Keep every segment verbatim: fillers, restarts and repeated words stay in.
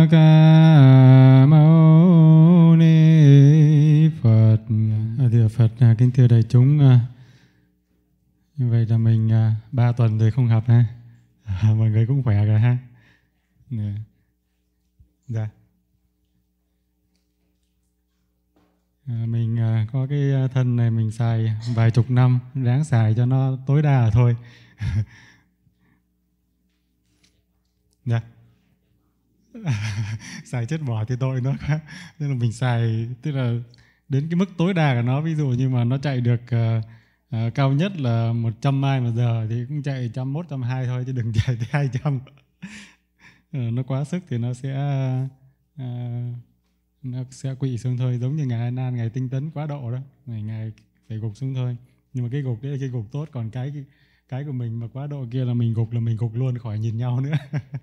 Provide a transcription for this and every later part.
Ca Mâu Ni Phật. À, thưa Phật, à, kính thưa đại chúng, à, như vậy là mình à, ba tuần rồi không gặp ha, à, mọi người cũng khỏe rồi ha. Nè. Dạ. À, mình à, có cái thân này mình xài vài chục năm, ráng xài cho nó tối đa là thôi. Dạ. Xài chết bỏ thì tội nó quá, nên là mình xài tức là đến cái mức tối đa của nó. Ví dụ như mà nó chạy được uh, uh, cao nhất là một trăm mai một giờ thì cũng chạy một trăm mốt, một trăm hai thôi, chứ đừng chạy tới hai trăm. uh, nó quá sức thì nó sẽ uh, nó sẽ quỵ xuống thôi, giống như ngài A Nan, ngài tinh tấn quá độ đó, ngài ngài phải gục xuống thôi. Nhưng mà cái gục đấy là cái gục tốt, còn cái cái của mình mà quá độ kia là mình gục là mình gục luôn, khỏi nhìn nhau nữa.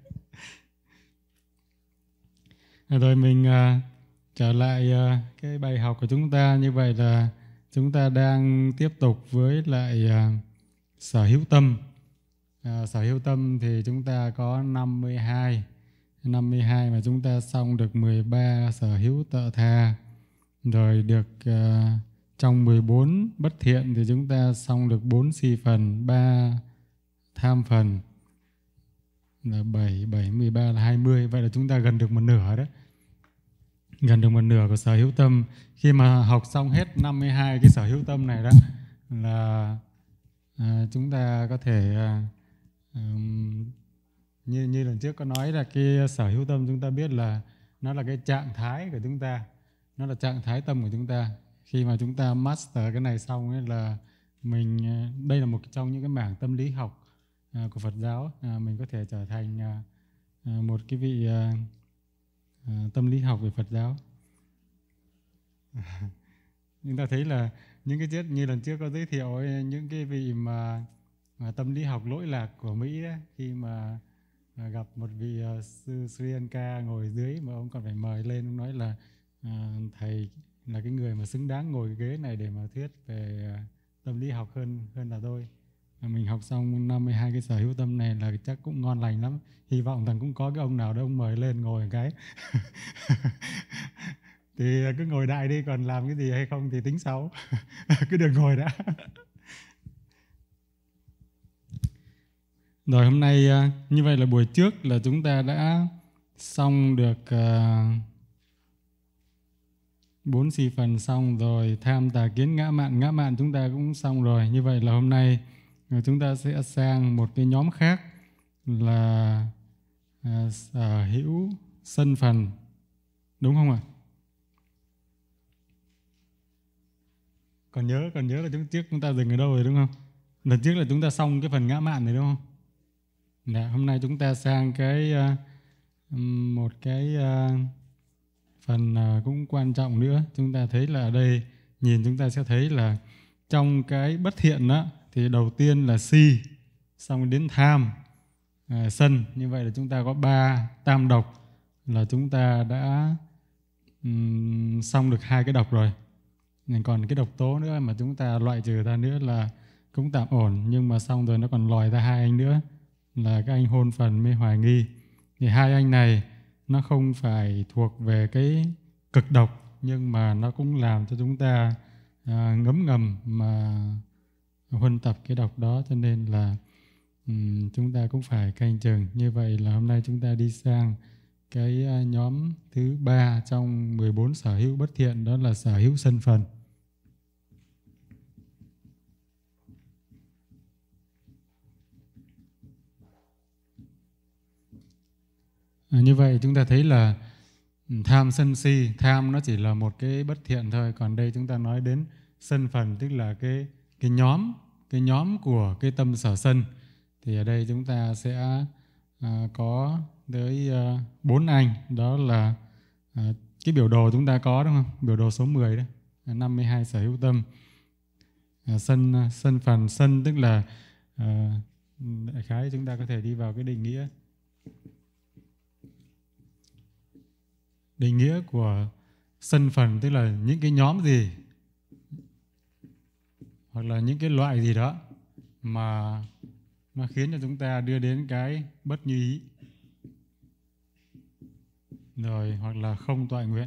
Rồi mình uh, trở lại uh, cái bài học của chúng ta. Như vậy là chúng ta đang tiếp tục với lại uh, sở hữu tâm. Uh, sở hữu tâm thì chúng ta có năm mươi hai. năm mươi hai mà chúng ta xong được mười ba sở hữu tợ tha. Rồi được uh, trong mười bốn bất thiện thì chúng ta xong được bốn si phần, ba tham phần. Là bảy, bảy, mười ba là hai mươi. Vậy là chúng ta gần được một nửa đó. Gần được một nửa của sở hữu tâm. Khi mà học xong hết năm mươi hai cái sở hữu tâm này đó là à, chúng ta có thể à, um, như, như lần trước có nói là cái sở hữu tâm chúng ta biết là nó là cái trạng thái của chúng ta, nó là trạng thái tâm của chúng ta. Khi mà chúng ta master cái này xong ấy là mình, đây là một trong những cái mảng tâm lý học à, của Phật giáo, à, mình có thể trở thành à, à, một cái vị à, À, tâm lý học về Phật giáo. Chúng ta thấy là những cái chết như lần trước có giới thiệu ấy, những cái vị mà, mà tâm lý học lỗi lạc của Mỹ ấy, khi mà, mà gặp một vị uh, sư Sri Lanka ngồi dưới mà ông còn phải mời lên, ông nói là uh, thầy là cái người mà xứng đáng ngồi cái ghế này để mà thuyết về uh, tâm lý học hơn hơn là tôi. Mình học xong năm mươi hai cái sở hữu tâm này là chắc cũng ngon lành lắm. Hy vọng rằng cũng có cái ông nào đó ông mời lên ngồi một cái. Thì cứ ngồi đại đi, còn làm cái gì hay không thì tính sau. Cứ đừng ngồi đã. Rồi hôm nay như vậy là buổi trước là chúng ta đã xong được bốn si phần xong rồi, tham tà kiến ngã mạn, ngã mạn chúng ta cũng xong rồi. Như vậy là hôm nay chúng ta sẽ sang một cái nhóm khác là à, sở hữu sân phần, đúng không ạ? Còn nhớ còn nhớ là chúng trước chúng ta dừng ở đâu rồi đúng không? Lần trước là chúng ta xong cái phần ngã mạn này đúng không? Dạ, hôm nay chúng ta sang cái uh, một cái uh, phần uh, cũng quan trọng nữa. Chúng ta thấy là ở đây nhìn chúng ta sẽ thấy là trong cái bất thiện đó thì đầu tiên là si, xong đến tham, à, sân. Như vậy là chúng ta có ba tam độc là chúng ta đã um, xong được hai cái độc rồi. Còn cái độc tố nữa mà chúng ta loại trừ ra nữa là cũng tạm ổn, nhưng mà xong rồi nó còn lòi ra hai anh nữa là cái anh hôn phần, mê hoài nghi. Thì hai anh này nó không phải thuộc về cái cực độc, nhưng mà nó cũng làm cho chúng ta à, ngấm ngầm mà huân tập cái độc đó, cho nên là um, chúng ta cũng phải canh chừng. Như vậy là hôm nay chúng ta đi sang cái uh, nhóm thứ ba trong mười bốn sở hữu bất thiện, đó là sở hữu sân phần. À, như vậy chúng ta thấy là tham sân si, tham nó chỉ là một cái bất thiện thôi, còn đây chúng ta nói đến sân phần, tức là cái cái nhóm cái nhóm của cái tâm sở sân. Thì ở đây chúng ta sẽ à, có tới à, bốn anh, đó là à, cái biểu đồ chúng ta có đúng không? Biểu đồ số mười đó, năm mươi hai sở hữu tâm. À, sân sân phần, sân tức là à, đại khái chúng ta có thể đi vào cái định nghĩa. Định nghĩa của sân phần tức là những cái nhóm gì hoặc là những cái loại gì đó mà nó khiến cho chúng ta đưa đến cái bất như ý. rồi hoặc là không toại nguyện.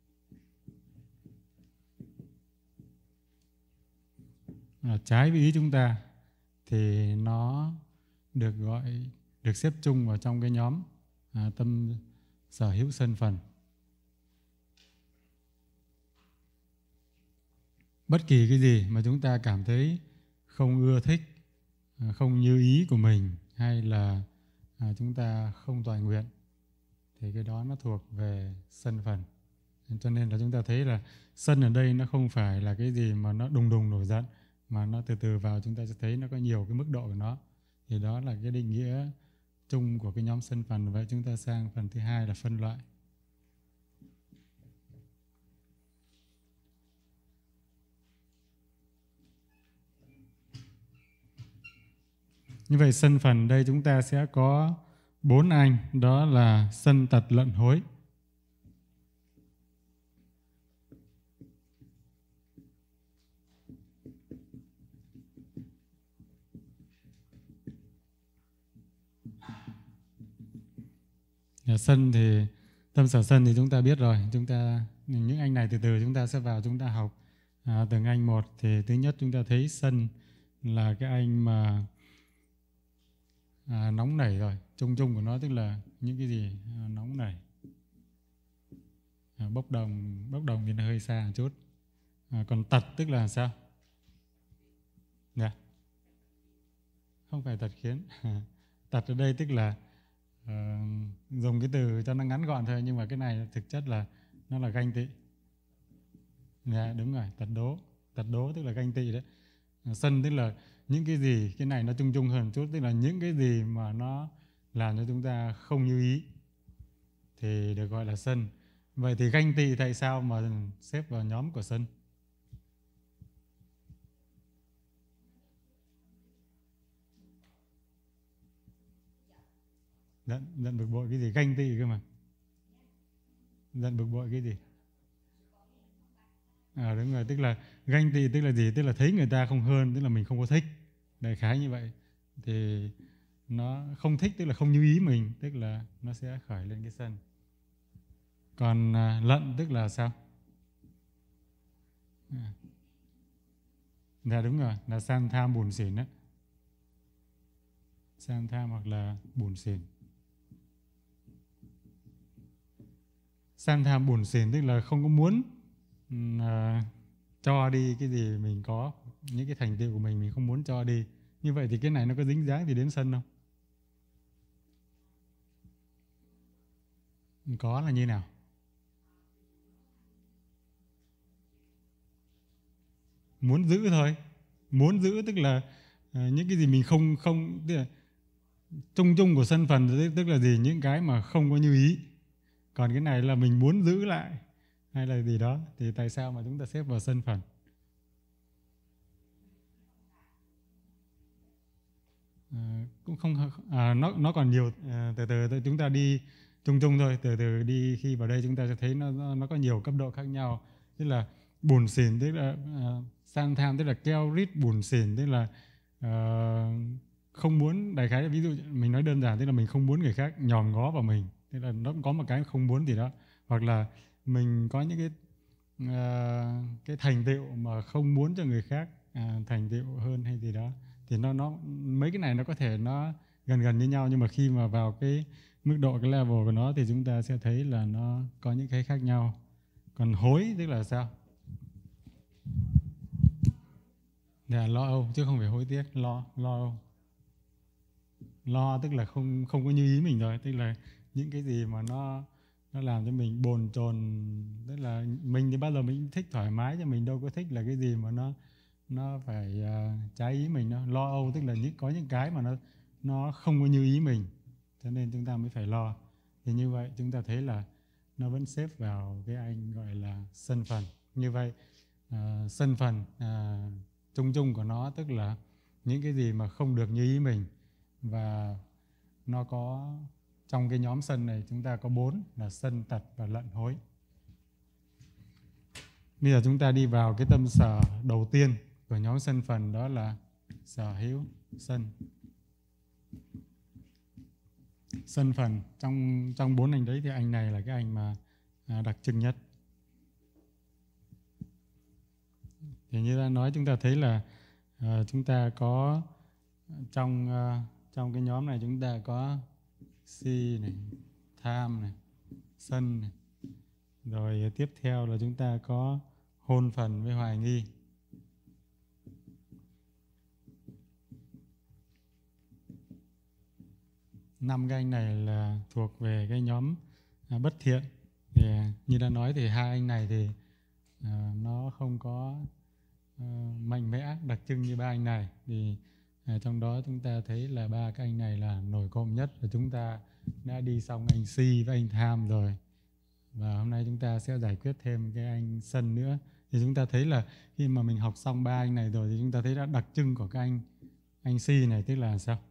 À, trái với ý chúng ta thì nó được gọi được xếp chung vào trong cái nhóm à, tâm sở hữu sân phần. Bất kỳ cái gì mà chúng ta cảm thấy không ưa thích, không như ý của mình, hay là à, chúng ta không toại nguyện, thì cái đó nó thuộc về sân phần. Cho nên là chúng ta thấy là sân ở đây nó không phải là cái gì mà nó đùng đùng nổi giận, mà nó từ từ vào chúng ta sẽ thấy nó có nhiều cái mức độ của nó. Thì đó là cái định nghĩa chung của cái nhóm sân phần. Vậy chúng ta sang phần thứ hai là phân loại. Như vậy sân phần đây chúng ta sẽ có bốn anh, đó là sân, tật, lận, hối. Sân thì tâm sở sân thì chúng ta biết rồi, chúng ta những anh này từ từ chúng ta sẽ vào chúng ta học à, từng anh một. Thì thứ nhất chúng ta thấy sân là cái anh mà à, nóng nảy rồi, chung chung của nó tức là những cái gì à, nóng nảy, à, bốc đồng, bốc đồng thì nó hơi xa một chút. À, còn tật tức là sao? Dạ, không phải tật khiến. Tật ở đây tức là uh, dùng cái từ cho nó ngắn gọn thôi, nhưng mà cái này thực chất là nó là ganh tị. Dạ đúng rồi, tật đố. Tật đố tức là ganh tị đấy. À, sân tức là những cái gì, cái này nó chung chung hơn một chút, tức là những cái gì mà nó làm cho chúng ta không như ý thì được gọi là sân. Vậy thì ganh tị tại sao mà xếp vào nhóm của sân? Giận, giận bực bội cái gì? Ganh tị cơ mà. Giận bực bội cái gì? À đúng rồi, tức là ganh tị tức là gì? Tức là thấy người ta không hơn, tức là mình không có thích. Đại khái như vậy. Thì nó không thích tức là không như ý mình, tức là nó sẽ khởi lên cái sân. Còn à, lận tức là sao? À. Dạ đúng rồi, là san tham buồn xỉn đấy. San tham hoặc là buồn xỉn. San tham buồn xỉn tức là không có muốn uh, cho đi cái gì mình có, những cái thành tựu của mình mình không muốn cho đi. Như vậy thì cái này nó có dính dáng gì đến sân không? Có là như nào? Muốn giữ thôi. Muốn giữ tức là uh, những cái gì mình không không tức là chung chung của sân phần tức là gì? Những cái mà không có như ý. Còn cái này là mình muốn giữ lại hay là gì đó, thì tại sao mà chúng ta xếp vào sân phần? À, cũng không à, nó nó còn nhiều à, từ từ chúng ta đi chung chung thôi, từ từ đi, khi vào đây chúng ta sẽ thấy nó nó, nó có nhiều cấp độ khác nhau. Tức là buồn xỉn tức là uh, san tham tức là keo rít, buồn xỉn tức là uh, không muốn, đại khái ví dụ mình nói đơn giản tức là mình không muốn người khác nhòm ngó vào mình, tức là nó cũng có một cái không muốn gì đó, hoặc là mình có những cái uh, cái thành tựu mà không muốn cho người khác uh, thành tựu hơn hay gì đó, thì nó nó mấy cái này nó có thể nó gần gần như nhau, nhưng mà khi mà vào cái mức độ, cái level của nó thì chúng ta sẽ thấy là nó có những cái khác nhau. Còn hối tức là sao? Là lo âu chứ không phải hối tiếc. Lo lo âu. Lo tức là không không có như ý mình rồi, tức là những cái gì mà nó nó làm cho mình bồn chồn, tức là mình thì bao giờ mình thích thoải mái, chứ mình đâu có thích là cái gì mà nó nó phải uh, trái ý mình đâu. Lo âu tức là những có những cái mà nó nó không có như ý mình, cho nên chúng ta mới phải lo. Thì như vậy chúng ta thấy là nó vẫn xếp vào cái anh gọi là sân phần. Như vậy uh, sân phần uh, chung chung của nó tức là những cái gì mà không được như ý mình, và nó có trong cái nhóm sân này chúng ta có bốn là sân, tật và lận, hối. Bây giờ chúng ta đi vào cái tâm sở đầu tiên của nhóm sân phần, đó là sở hữu sân. Sân phần trong trong bốn anh đấy thì anh này là cái anh mà à, đặc trưng nhất. Thì như đã nói, chúng ta thấy là à, chúng ta có trong à, trong cái nhóm này chúng ta có si này, tham này, sân này. Rồi tiếp theo là chúng ta có hôn phần với hoài nghi. Năm cái anh này là thuộc về cái nhóm à, bất thiện. Thì như đã nói thì hai anh này thì à, nó không có à, mạnh mẽ đặc trưng như ba anh này. Thì à, trong đó chúng ta thấy là ba cái anh này là nổi cộm nhất, và chúng ta đã đi xong anh si với anh tham rồi. Và hôm nay chúng ta sẽ giải quyết thêm cái anh sân nữa. Thì chúng ta thấy là khi mà mình học xong ba anh này rồi thì chúng ta thấy đã đặc trưng của cái anh anh si này, tức là sao?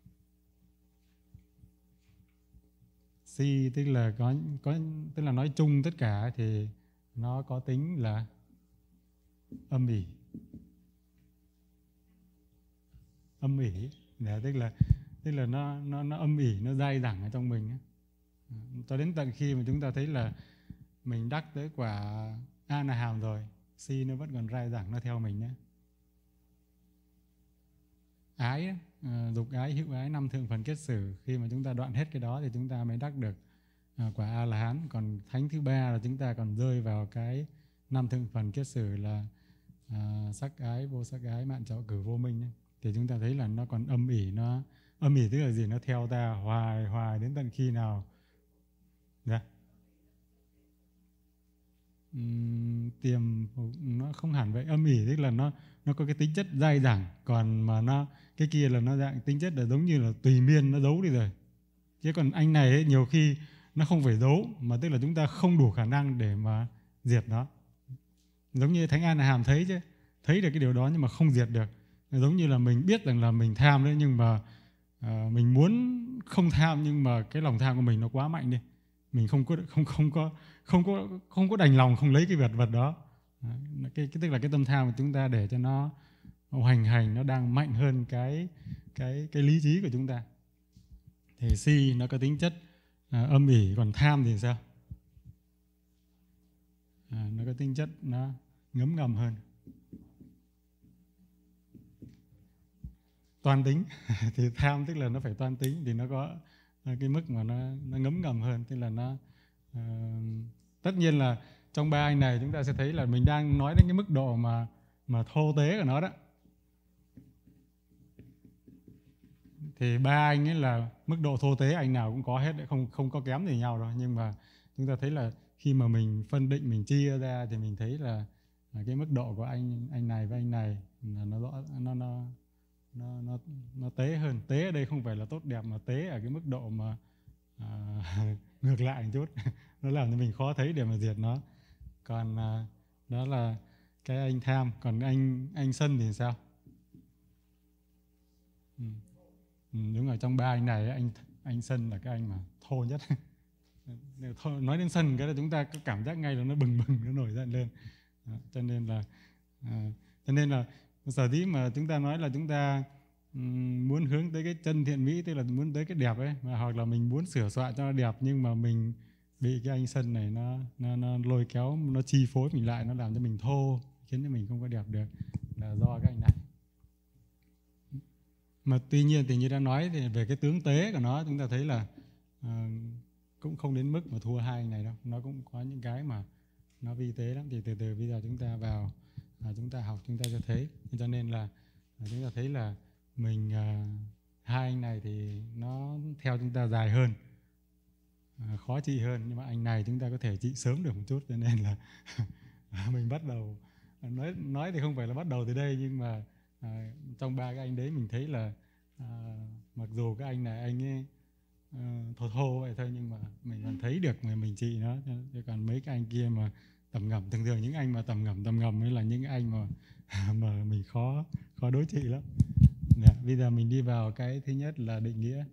Si tức là có có tức là nói chung tất cả thì nó có tính là âm ỉ. Âm ỉ để tức là tức là nó nó nó âm ỉ, nó dai dẳng ở trong mình ấy. Cho đến tận khi mà chúng ta thấy là mình đắc tới quả A Na Hàm rồi, si nó vẫn còn dai dẳng, nó theo mình nữa. Ái, uh, dục ái, hữu ái, năm thượng phần kết xử, khi mà chúng ta đoạn hết cái đó thì chúng ta mới đắc được uh, quả A La Hán. Còn thánh thứ ba là chúng ta còn rơi vào cái năm thượng phần kết xử là uh, sắc ái, vô sắc ái, mạn trạo cử, vô minh ấy. Thì chúng ta thấy là nó còn âm ỉ, nó âm ỉ tức là gì? Nó theo ta hoài hoài đến tận khi nào? Dạ. Uhm, tiềm nó không hẳn vậy. Âm ỉ tức là nó nó có cái tính chất dai dẳng, còn mà nó cái kia là nó dạng tính chất là giống như là tùy miên, nó giấu đi rồi. Chứ còn anh này ấy, nhiều khi nó không phải giấu, mà tức là chúng ta không đủ khả năng để mà diệt nó. Giống như Thánh A Na Hàm thấy chứ, thấy được cái điều đó nhưng mà không diệt được. Giống như là mình biết rằng là mình tham đấy, nhưng mà à, mình muốn không tham, nhưng mà cái lòng tham của mình nó quá mạnh đi, mình không có không không có không có không có đành lòng không lấy cái vật vật đó. Cái, cái tức là cái tâm tham của chúng ta để cho nó hoành hành, nó đang mạnh hơn cái cái cái lý trí của chúng ta. Thì si nó có tính chất à, âm ỉ, còn tham thì sao? À, nó có tính chất nó ngấm ngầm hơn, toan tính. Thì tham tức là nó phải toan tính, thì nó có cái mức mà nó nó ngấm ngầm hơn, tức là nó uh, tất nhiên là trong ba anh này chúng ta sẽ thấy là mình đang nói đến cái mức độ mà mà thô tế của nó đó. Thì ba anh ấy là mức độ thô tế anh nào cũng có hết đấy, không không có kém gì nhau đâu. Nhưng mà chúng ta thấy là khi mà mình phân định, mình chia ra thì mình thấy là, là cái mức độ của anh anh này với anh này là nó rõ, nó nó nó nó nó tế hơn. Tế ở đây không phải là tốt đẹp, mà tế ở cái mức độ mà à, ngược lại một chút. Nó làm cho mình khó thấy để mà diệt nó. Còn à, đó là cái anh tham. Còn anh anh sân thì sao? Ừ. Ừ, đúng rồi, trong ba anh này anh anh sân là cái anh mà thô nhất. Nói đến sân cái là chúng ta có cảm giác ngay là nó bừng bừng, nó nổi giận lên. Đó, cho nên là à, cho nên là sở dĩ mà chúng ta nói là chúng ta um, muốn hướng tới cái chân thiện mỹ, tức là muốn tới cái đẹp ấy, mà hoặc là mình muốn sửa soạn cho nó đẹp, nhưng mà mình bị cái anh sân này nó, nó nó lôi kéo, nó chi phối mình lại, nó làm cho mình thô, khiến cho mình không có đẹp được, là do cái anh này. Mà tuy nhiên thì như đã nói thì về cái tướng tế của nó, chúng ta thấy là uh, cũng không đến mức mà thua hai anh này đâu. Nó cũng có những cái mà nó vi tế lắm. Thì từ từ bây giờ chúng ta vào à, chúng ta học, chúng ta sẽ thấy. Cho nên là à, chúng ta thấy là mình à, hai anh này thì nó theo chúng ta dài hơn, à, khó trị hơn. Nhưng mà anh này chúng ta có thể trị sớm được một chút. Cho nên là mình bắt đầu nói nói thì không phải là bắt đầu từ đây, nhưng mà à, trong ba cái anh đấy mình thấy là à, mặc dù cái anh này anh ấy uh, thô thô vậy thôi, nhưng mà mình còn thấy được mà mình trị nó. Chứ còn mấy cái anh kia mà tầm ngầm, thường thường những anh mà tầm ngầm tầm ngầm mới là những anh mà mà mình khó khó đối trị lắm. Dạ, bây giờ mình đi vào cái thứ nhất là định nghĩa.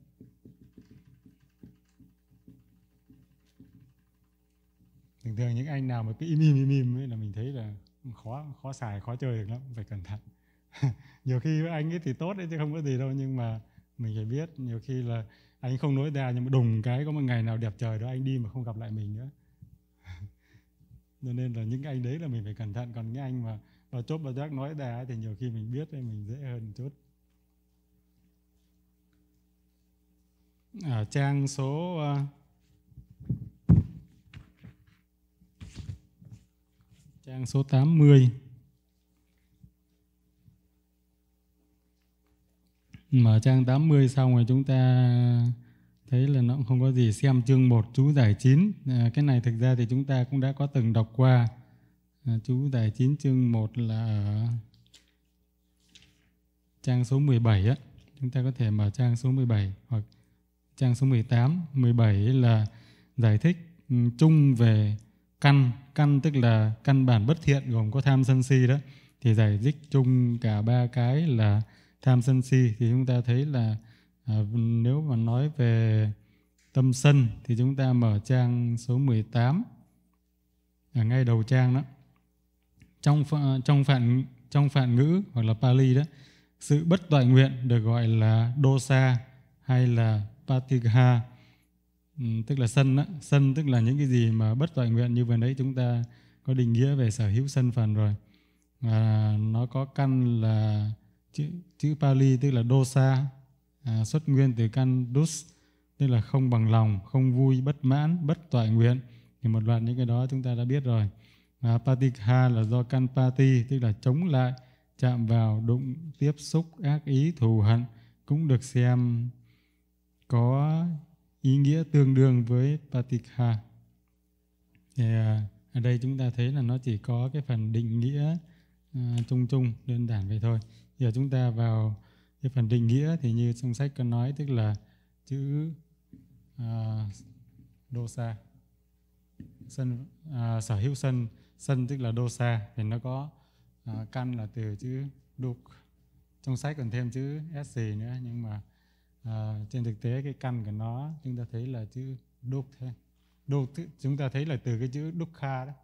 Thường thường những anh nào mà cứ im im im im ấy là mình thấy là khó khó xài, khó chơi được lắm, phải cẩn thận. Nhiều khi với anh ấy thì tốt đấy chứ không có gì đâu, nhưng mà Mình phải biết, nhiều khi là anh không nói ra nhưng mà đùng cái có một ngày nào đẹp trời đó anh đi mà không gặp lại mình nữa. Cho nên là những anh đấy là mình phải cẩn thận, còn những anh mà vào chốt vào giác nói ra thì nhiều khi mình biết thì mình dễ hơn một chút. Ở trang số uh, trang số tám mươi, mở trang tám mươi xong rồi chúng ta thấy là nó cũng không có gì. Xem chương một chú giải chín. À, cái này thực ra thì chúng ta cũng đã có từng đọc qua. À, chú giải chín chương một là ở trang số mười bảy á. Chúng ta có thể mở trang số mười bảy hoặc trang số mười tám. mười bảy là giải thích um, chung về căn. Căn tức là căn bản bất thiện gồm có tham sân si đó. Thì giải thích chung cả ba cái là tham sân si. Thì chúng ta thấy là à, nếu mà nói về tâm sân thì chúng ta mở trang số mười tám ở ngay đầu trang đó. Trong trong phạn trong phạn ngữ hoặc là Pali đó, sự bất toại nguyện được gọi là dosa hay là patigha, ừ, tức là sân đó. Sân tức là những cái gì mà bất toại nguyện, như vừa nãy chúng ta có định nghĩa về sở hữu sân phần rồi. Và nó có căn là chữ, chữ Pali tức là dosa, à, xuất nguyên từ căn dus, tức là không bằng lòng, không vui, bất mãn, bất toại nguyện. Thì một loạt những cái đó chúng ta đã biết rồi. Và patikha là do căn pati, tức là chống lại, chạm vào, đụng, tiếp xúc, ác ý, thù hận, cũng được xem có ý nghĩa tương đương với patikha. Thì à, ở đây chúng ta thấy là nó chỉ có cái phần định nghĩa à, chung chung, đơn giản vậy thôi. Giờ chúng ta vào cái phần định nghĩa thì như trong sách có nói, tức là chữ à, dosa, sân, à, sở hữu sân, sân tức là dosa, thì nó có à, căn là từ chữ duk. Trong sách còn thêm chữ s nữa, nhưng mà à, trên thực tế cái căn của nó chúng ta thấy là chữ duk thôi. Duk chúng ta thấy là từ cái chữ dukha đó.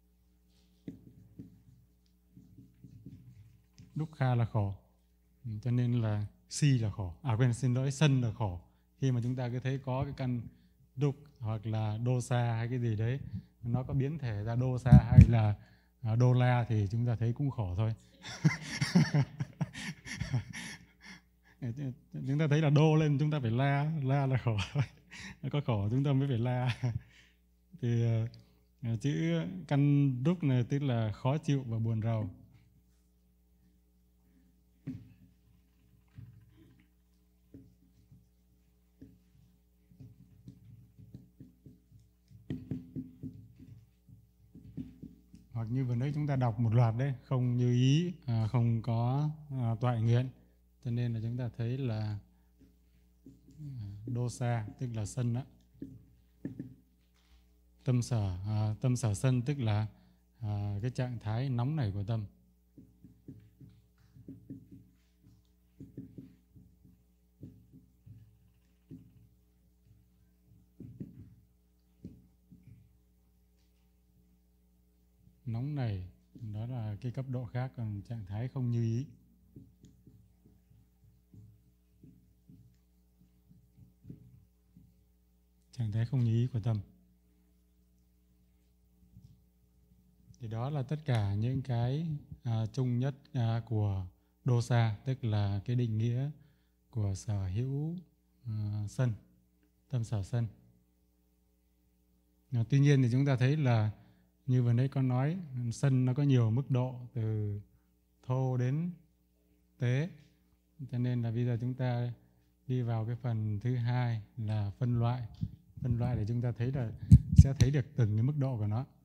Dukha là khổ, cho nên là si là khổ. À quên, xin lỗi, sân là khổ. Khi mà chúng ta cứ thấy có cái căn duk hoặc là dosa hay cái gì đấy, nó có biến thể ra dosa hay là uh, đô-la thì chúng ta thấy cũng khổ thôi. Chúng ta thấy là đô lên chúng ta phải la, la là khổ thôi. Nó có khổ chúng ta mới phải la. Thì uh, chữ căn duk này tức là khó chịu và buồn rầu. Hoặc như vừa nãy chúng ta đọc một loạt đấy, không như ý, à, không có à, toại nguyện, cho nên là chúng ta thấy là dosa tức là sân đó. Tâm sở, à, tâm sở sân tức là à, cái trạng thái nóng nảy của tâm. Nóng nảy đó là cái cấp độ khác, còn trạng thái không như ý. Trạng thái không như ý của tâm. Thì đó là tất cả những cái à, chung nhất à, của dosa, tức là cái định nghĩa của sở hữu à, sân, tâm sở sân. À, tuy nhiên thì chúng ta thấy là như vừa nãy con nói, sân nó có nhiều mức độ từ thô đến tế, cho nên là bây giờ chúng ta đi vào cái phần thứ hai là phân loại. Phân loại để chúng ta thấy là sẽ thấy được từng cái mức độ của nó.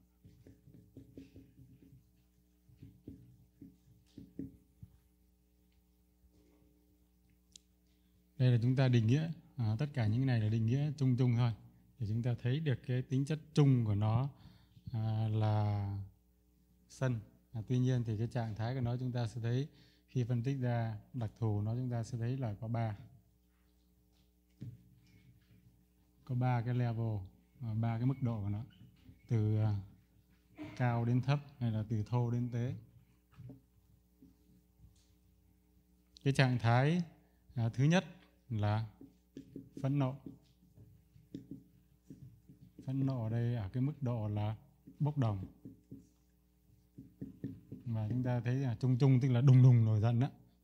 Đây là chúng ta định nghĩa, à, tất cả những cái này là định nghĩa chung chung thôi, để chúng ta thấy được cái tính chất chung của nó à, là sân. À, tuy nhiên thì cái trạng thái của nó chúng ta sẽ thấy khi phân tích ra đặc thù nó, chúng ta sẽ thấy là có ba, có ba cái level, ba cái mức độ của nó, từ à, cao đến thấp hay là từ thô đến tế. Cái trạng thái à, thứ nhất là phẫn nộ. Phẫn nộ ở đây ở cái mức độ là bốc đồng. Và chúng ta thấy là chung chung tức là đùng đùng nổi giận đó.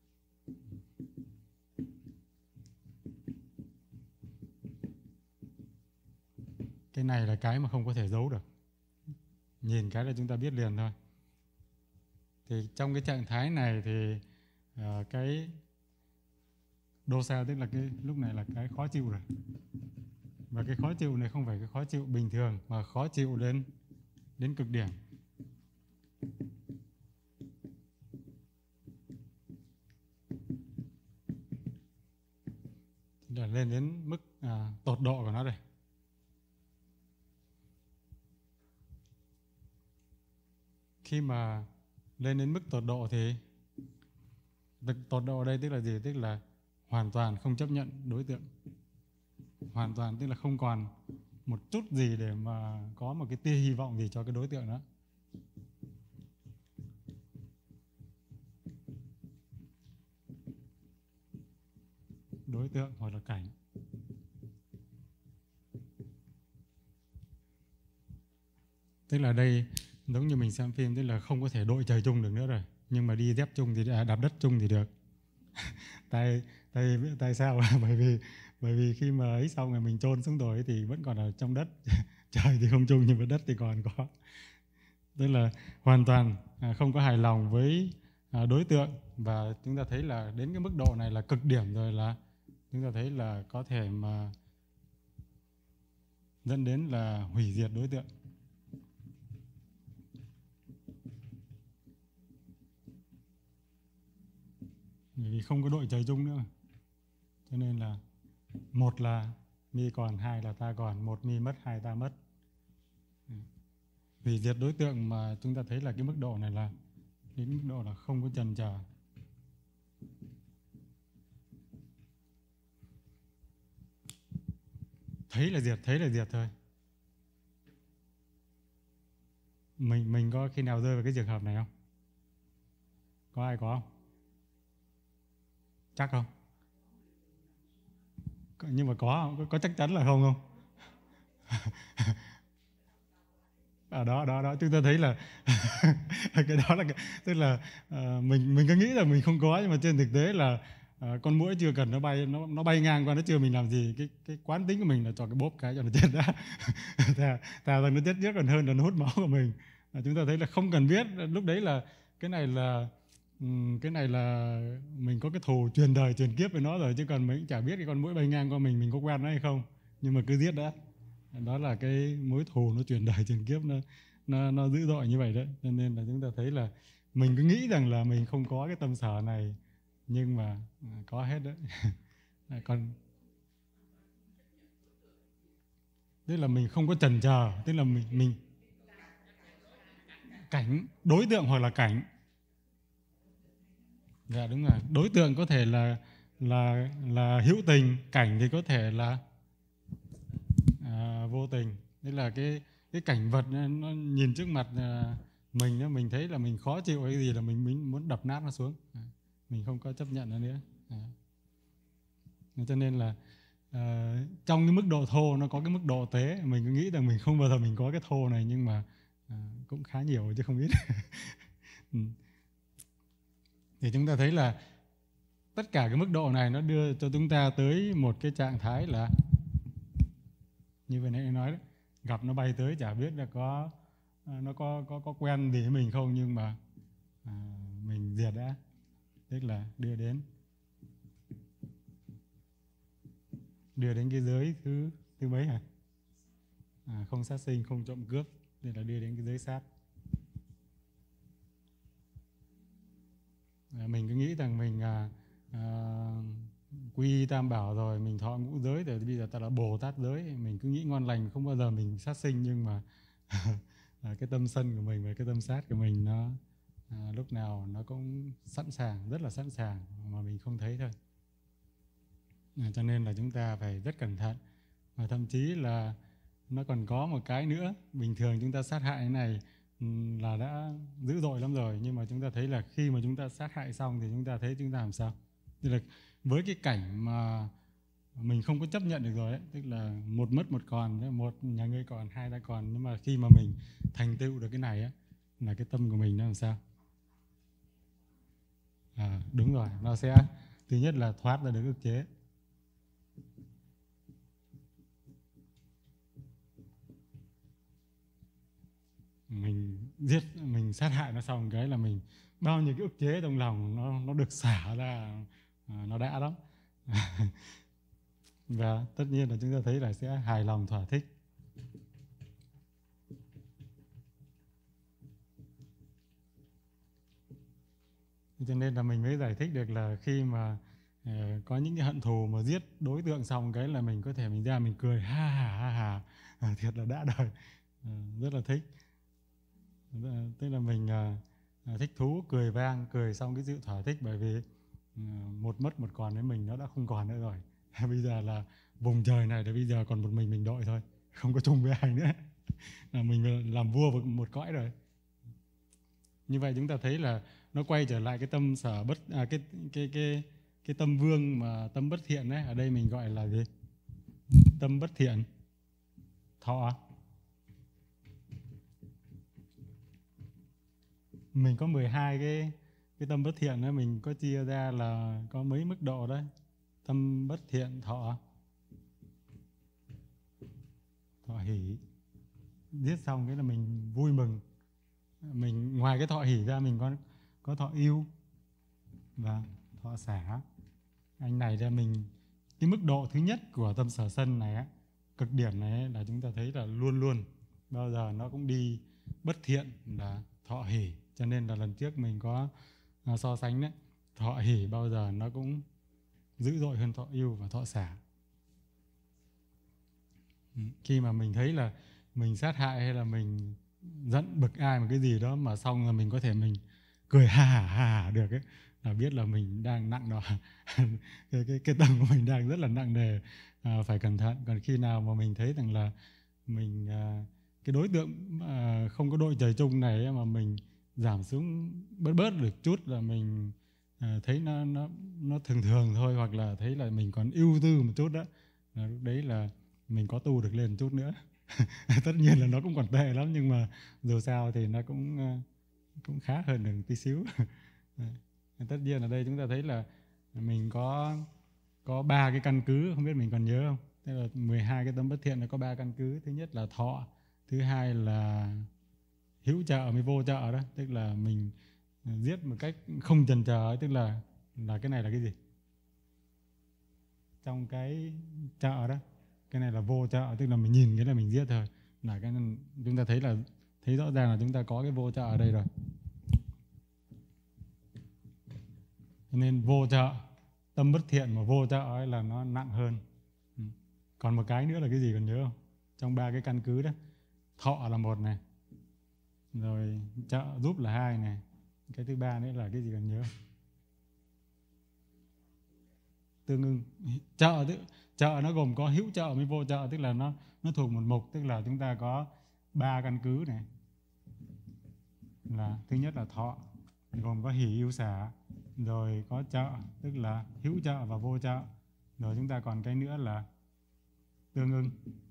Cái này là cái mà không có thể giấu được. Nhìn cái là chúng ta biết liền thôi. Thì trong cái trạng thái này thì uh, cái dosa tức là cái lúc này là cái khó chịu rồi. Và cái khó chịu này không phải cái khó chịu bình thường mà khó chịu đến đến cực điểm. Là lên đến mức à, tột độ của nó đây. Khi mà lên đến mức tột độ thì tột độ ở đây tức là gì? Tức là hoàn toàn không chấp nhận đối tượng. Hoàn toàn tức là không còn một chút gì để mà có một cái tia hy vọng gì cho cái đối tượng đó. Đối tượng hoặc là cảnh. Tức là đây giống như mình xem phim, tức là không có thể đội trời chung được nữa rồi, nhưng mà đi dép chung thì à, đạp đất chung thì được. tại tại tại sao? bởi vì bởi vì khi mà ấy xong rồi mình chôn xuống rồi thì vẫn còn ở trong đất. Trời thì không chung nhưng mà đất thì còn có. Tức là hoàn toàn à, không có hài lòng với à, đối tượng, và chúng ta thấy là đến cái mức độ này là cực điểm rồi, là chúng ta thấy là có thể mà dẫn đến là hủy diệt đối tượng. Bởi vì không có đội trời chung nữa. Cho nên là một là mi còn, hai là ta còn, một mi mất, hai ta mất. Hủy diệt đối tượng mà chúng ta thấy là cái mức độ này là đến mức độ là không có chần chờ. Thấy là diệt, thấy là diệt thôi. Mình mình có khi nào rơi vào cái trường hợp này không? Có ai có không? Chắc không? Nhưng mà có không? Có, có chắc chắn là không không? Ở à, đó đó đó chúng ta thấy là cái đó là cái, tức là uh, mình mình cứ nghĩ là mình không có, nhưng mà trên thực tế là uh, con muỗi chưa cần nó bay nó nó bay ngang qua nó chưa mình làm gì, cái cái quán tính của mình là cho cái bóp cái cho nó chết đã. thà thà rằng nó chết trước còn hơn là nó hút máu của mình. Uh, chúng ta thấy là không cần biết lúc đấy là cái này là um, cái này là mình có cái thù truyền đời truyền kiếp với nó rồi, chứ còn mình cũng chả biết cái con muỗi bay ngang qua mình mình có quen nó hay không, nhưng mà cứ giết đã. Đó là cái mối thù nó truyền đời truyền kiếp, nó nó nó dữ dội như vậy đấy. Cho nên là chúng ta thấy là mình cứ nghĩ rằng là mình không có cái tâm sở này, nhưng mà có hết đấy. Còn tức là mình không có chần chờ, tức là mình mình cảnh, đối tượng hoặc là cảnh. Dạ đúng rồi, đối tượng có thể là là là hữu tình, cảnh thì có thể là à, vô tình. Tức là cái cái cảnh vật nó nhìn trước mặt mình đó, mình thấy là mình khó chịu cái gì là mình mình muốn đập nát nó xuống, mình không có chấp nhận nó nữa. À. Cho nên là à, trong cái mức độ thô nó có cái mức độ tế. Mình cứ nghĩ rằng mình không bao giờ mình có cái thô này, nhưng mà à, cũng khá nhiều chứ không ít. Ừ. Thì chúng ta thấy là tất cả cái mức độ này nó đưa cho chúng ta tới một cái trạng thái là như vừa nãy nói đấy, gặp nó bay tới chả biết là có nó có có có quen gì với mình không, nhưng mà à, mình diệt đã, tức là đưa đến đưa đến cái giới thứ thứ mấy hả? À, không sát sinh, không trộm cướp, nên là đưa đến cái giới sát. À, mình cứ nghĩ rằng mình à, à, quy tam bảo rồi, mình thọ ngũ giới rồi, bây giờ ta là Bồ Tát giới, mình cứ nghĩ ngon lành, không bao giờ mình sát sinh, nhưng mà cái tâm sân của mình và cái tâm sát của mình nó à, lúc nào nó cũng sẵn sàng, rất là sẵn sàng mà mình không thấy thôi. À, cho nên là chúng ta phải rất cẩn thận. Và thậm chí là nó còn có một cái nữa, bình thường chúng ta sát hại cái này là đã dữ dội lắm rồi, nhưng mà chúng ta thấy là khi mà chúng ta sát hại xong thì chúng ta thấy chúng ta làm sao? Tức là với cái cảnh mà mình không có chấp nhận được rồi ấy. Tức là một mất một còn, một nhà ngươi còn, hai ta còn. Nhưng mà khi mà mình thành tựu được cái này á, là cái tâm của mình nó làm sao? À, đúng rồi, nó sẽ thứ nhất là thoát ra được ức chế. Mình giết, mình sát hại nó xong cái là mình bao nhiêu cái ức chế trong lòng nó nó được xả ra, à, nó đã lắm. Và tất nhiên là chúng ta thấy là sẽ hài lòng thỏa thích. Cho nên là mình mới giải thích được là khi mà uh, có những cái hận thù mà giết đối tượng xong cái là mình có thể mình ra mình cười ha ha ha ha, à, thiệt là đã đời, à, rất là thích. Tức là mình uh, thích thú, cười vang, cười xong cái sự thỏa thích, bởi vì uh, một mất một còn với mình nó đã không còn nữa rồi. Bây giờ là vùng trời này thì bây giờ còn một mình mình đội thôi, không có chung với ai nữa. Là mình làm vua một, một cõi rồi. Như vậy chúng ta thấy là nó quay trở lại cái tâm sở bất à, cái cái cái cái tâm vương mà tâm bất thiện đấy, ở đây mình gọi là gì? Tâm bất thiện thọ. Mình có mười hai cái cái tâm bất thiện đó, mình có chia ra là có mấy mức độ đấy. Tâm bất thiện thọ, thọ hỷ, giết xong cái là mình vui mừng. Mình ngoài cái thọ hỷ ra mình có có thọ yêu và thọ xả. Anh này ra mình cái mức độ thứ nhất của tâm sở sân này á, cực điểm này ấy, là chúng ta thấy là luôn luôn bao giờ nó cũng đi bất thiện là thọ hỷ. Cho nên là lần trước mình có uh, so sánh đấy, thọ hỷ bao giờ nó cũng dữ dội hơn thọ yêu và thọ xả. Khi mà mình thấy là mình sát hại hay là mình giận bực ai một cái gì đó mà xong là mình có thể mình cười ha ha ha ha được ấy, là biết là mình đang nặng đó. cái, cái, cái tâm của mình đang rất là nặng nề, à, phải cẩn thận. Còn khi nào mà mình thấy rằng là mình à, cái đối tượng à, không có đội trời chung này ấy, mà mình giảm xuống bớt bớt được chút là mình à, thấy nó, nó, nó thường thường thôi, hoặc là thấy là mình còn ưu tư một chút đó, là lúc đấy là mình có tu được lên một chút nữa. Tất nhiên là nó cũng còn tệ lắm, nhưng mà dù sao thì nó cũng cũng khá hơn được tí xíu. Tất nhiên ở đây chúng ta thấy là mình có có ba cái căn cứ, không biết mình còn nhớ không? Tức là mười hai cái tâm bất thiện nó có ba căn cứ. Thứ nhất là thọ, thứ hai là hữu trợ mới vô trợ đó, tức là mình giết một cách không chần chờ ấy, tức là là cái này là cái gì? Trong cái trợ đó, cái này là vô trợ, tức là mình nhìn cái là mình giết thôi. Là cái chúng ta thấy là thấy rõ ràng là chúng ta có cái vô trợ ở đây rồi. Cho nên vô trợ, tâm bất thiện mà vô trợ ấy là nó nặng hơn. Còn một cái nữa là cái gì còn nhớ không? Trong ba cái căn cứ đó, thọ là một này, rồi trợ giúp là hai này, cái thứ ba nữa là cái gì còn nhớ không? Tương ưng. Trợ tức trợ nó gồm có hữu trợ với vô trợ, tức là nó nó thuộc một mục, tức là chúng ta có ba căn cứ này. Là thứ nhất là thọ, gồm có hỷ yêu xả, rồi có trợ tức là hữu trợ và vô trợ, rồi chúng ta còn cái nữa là tương ưng.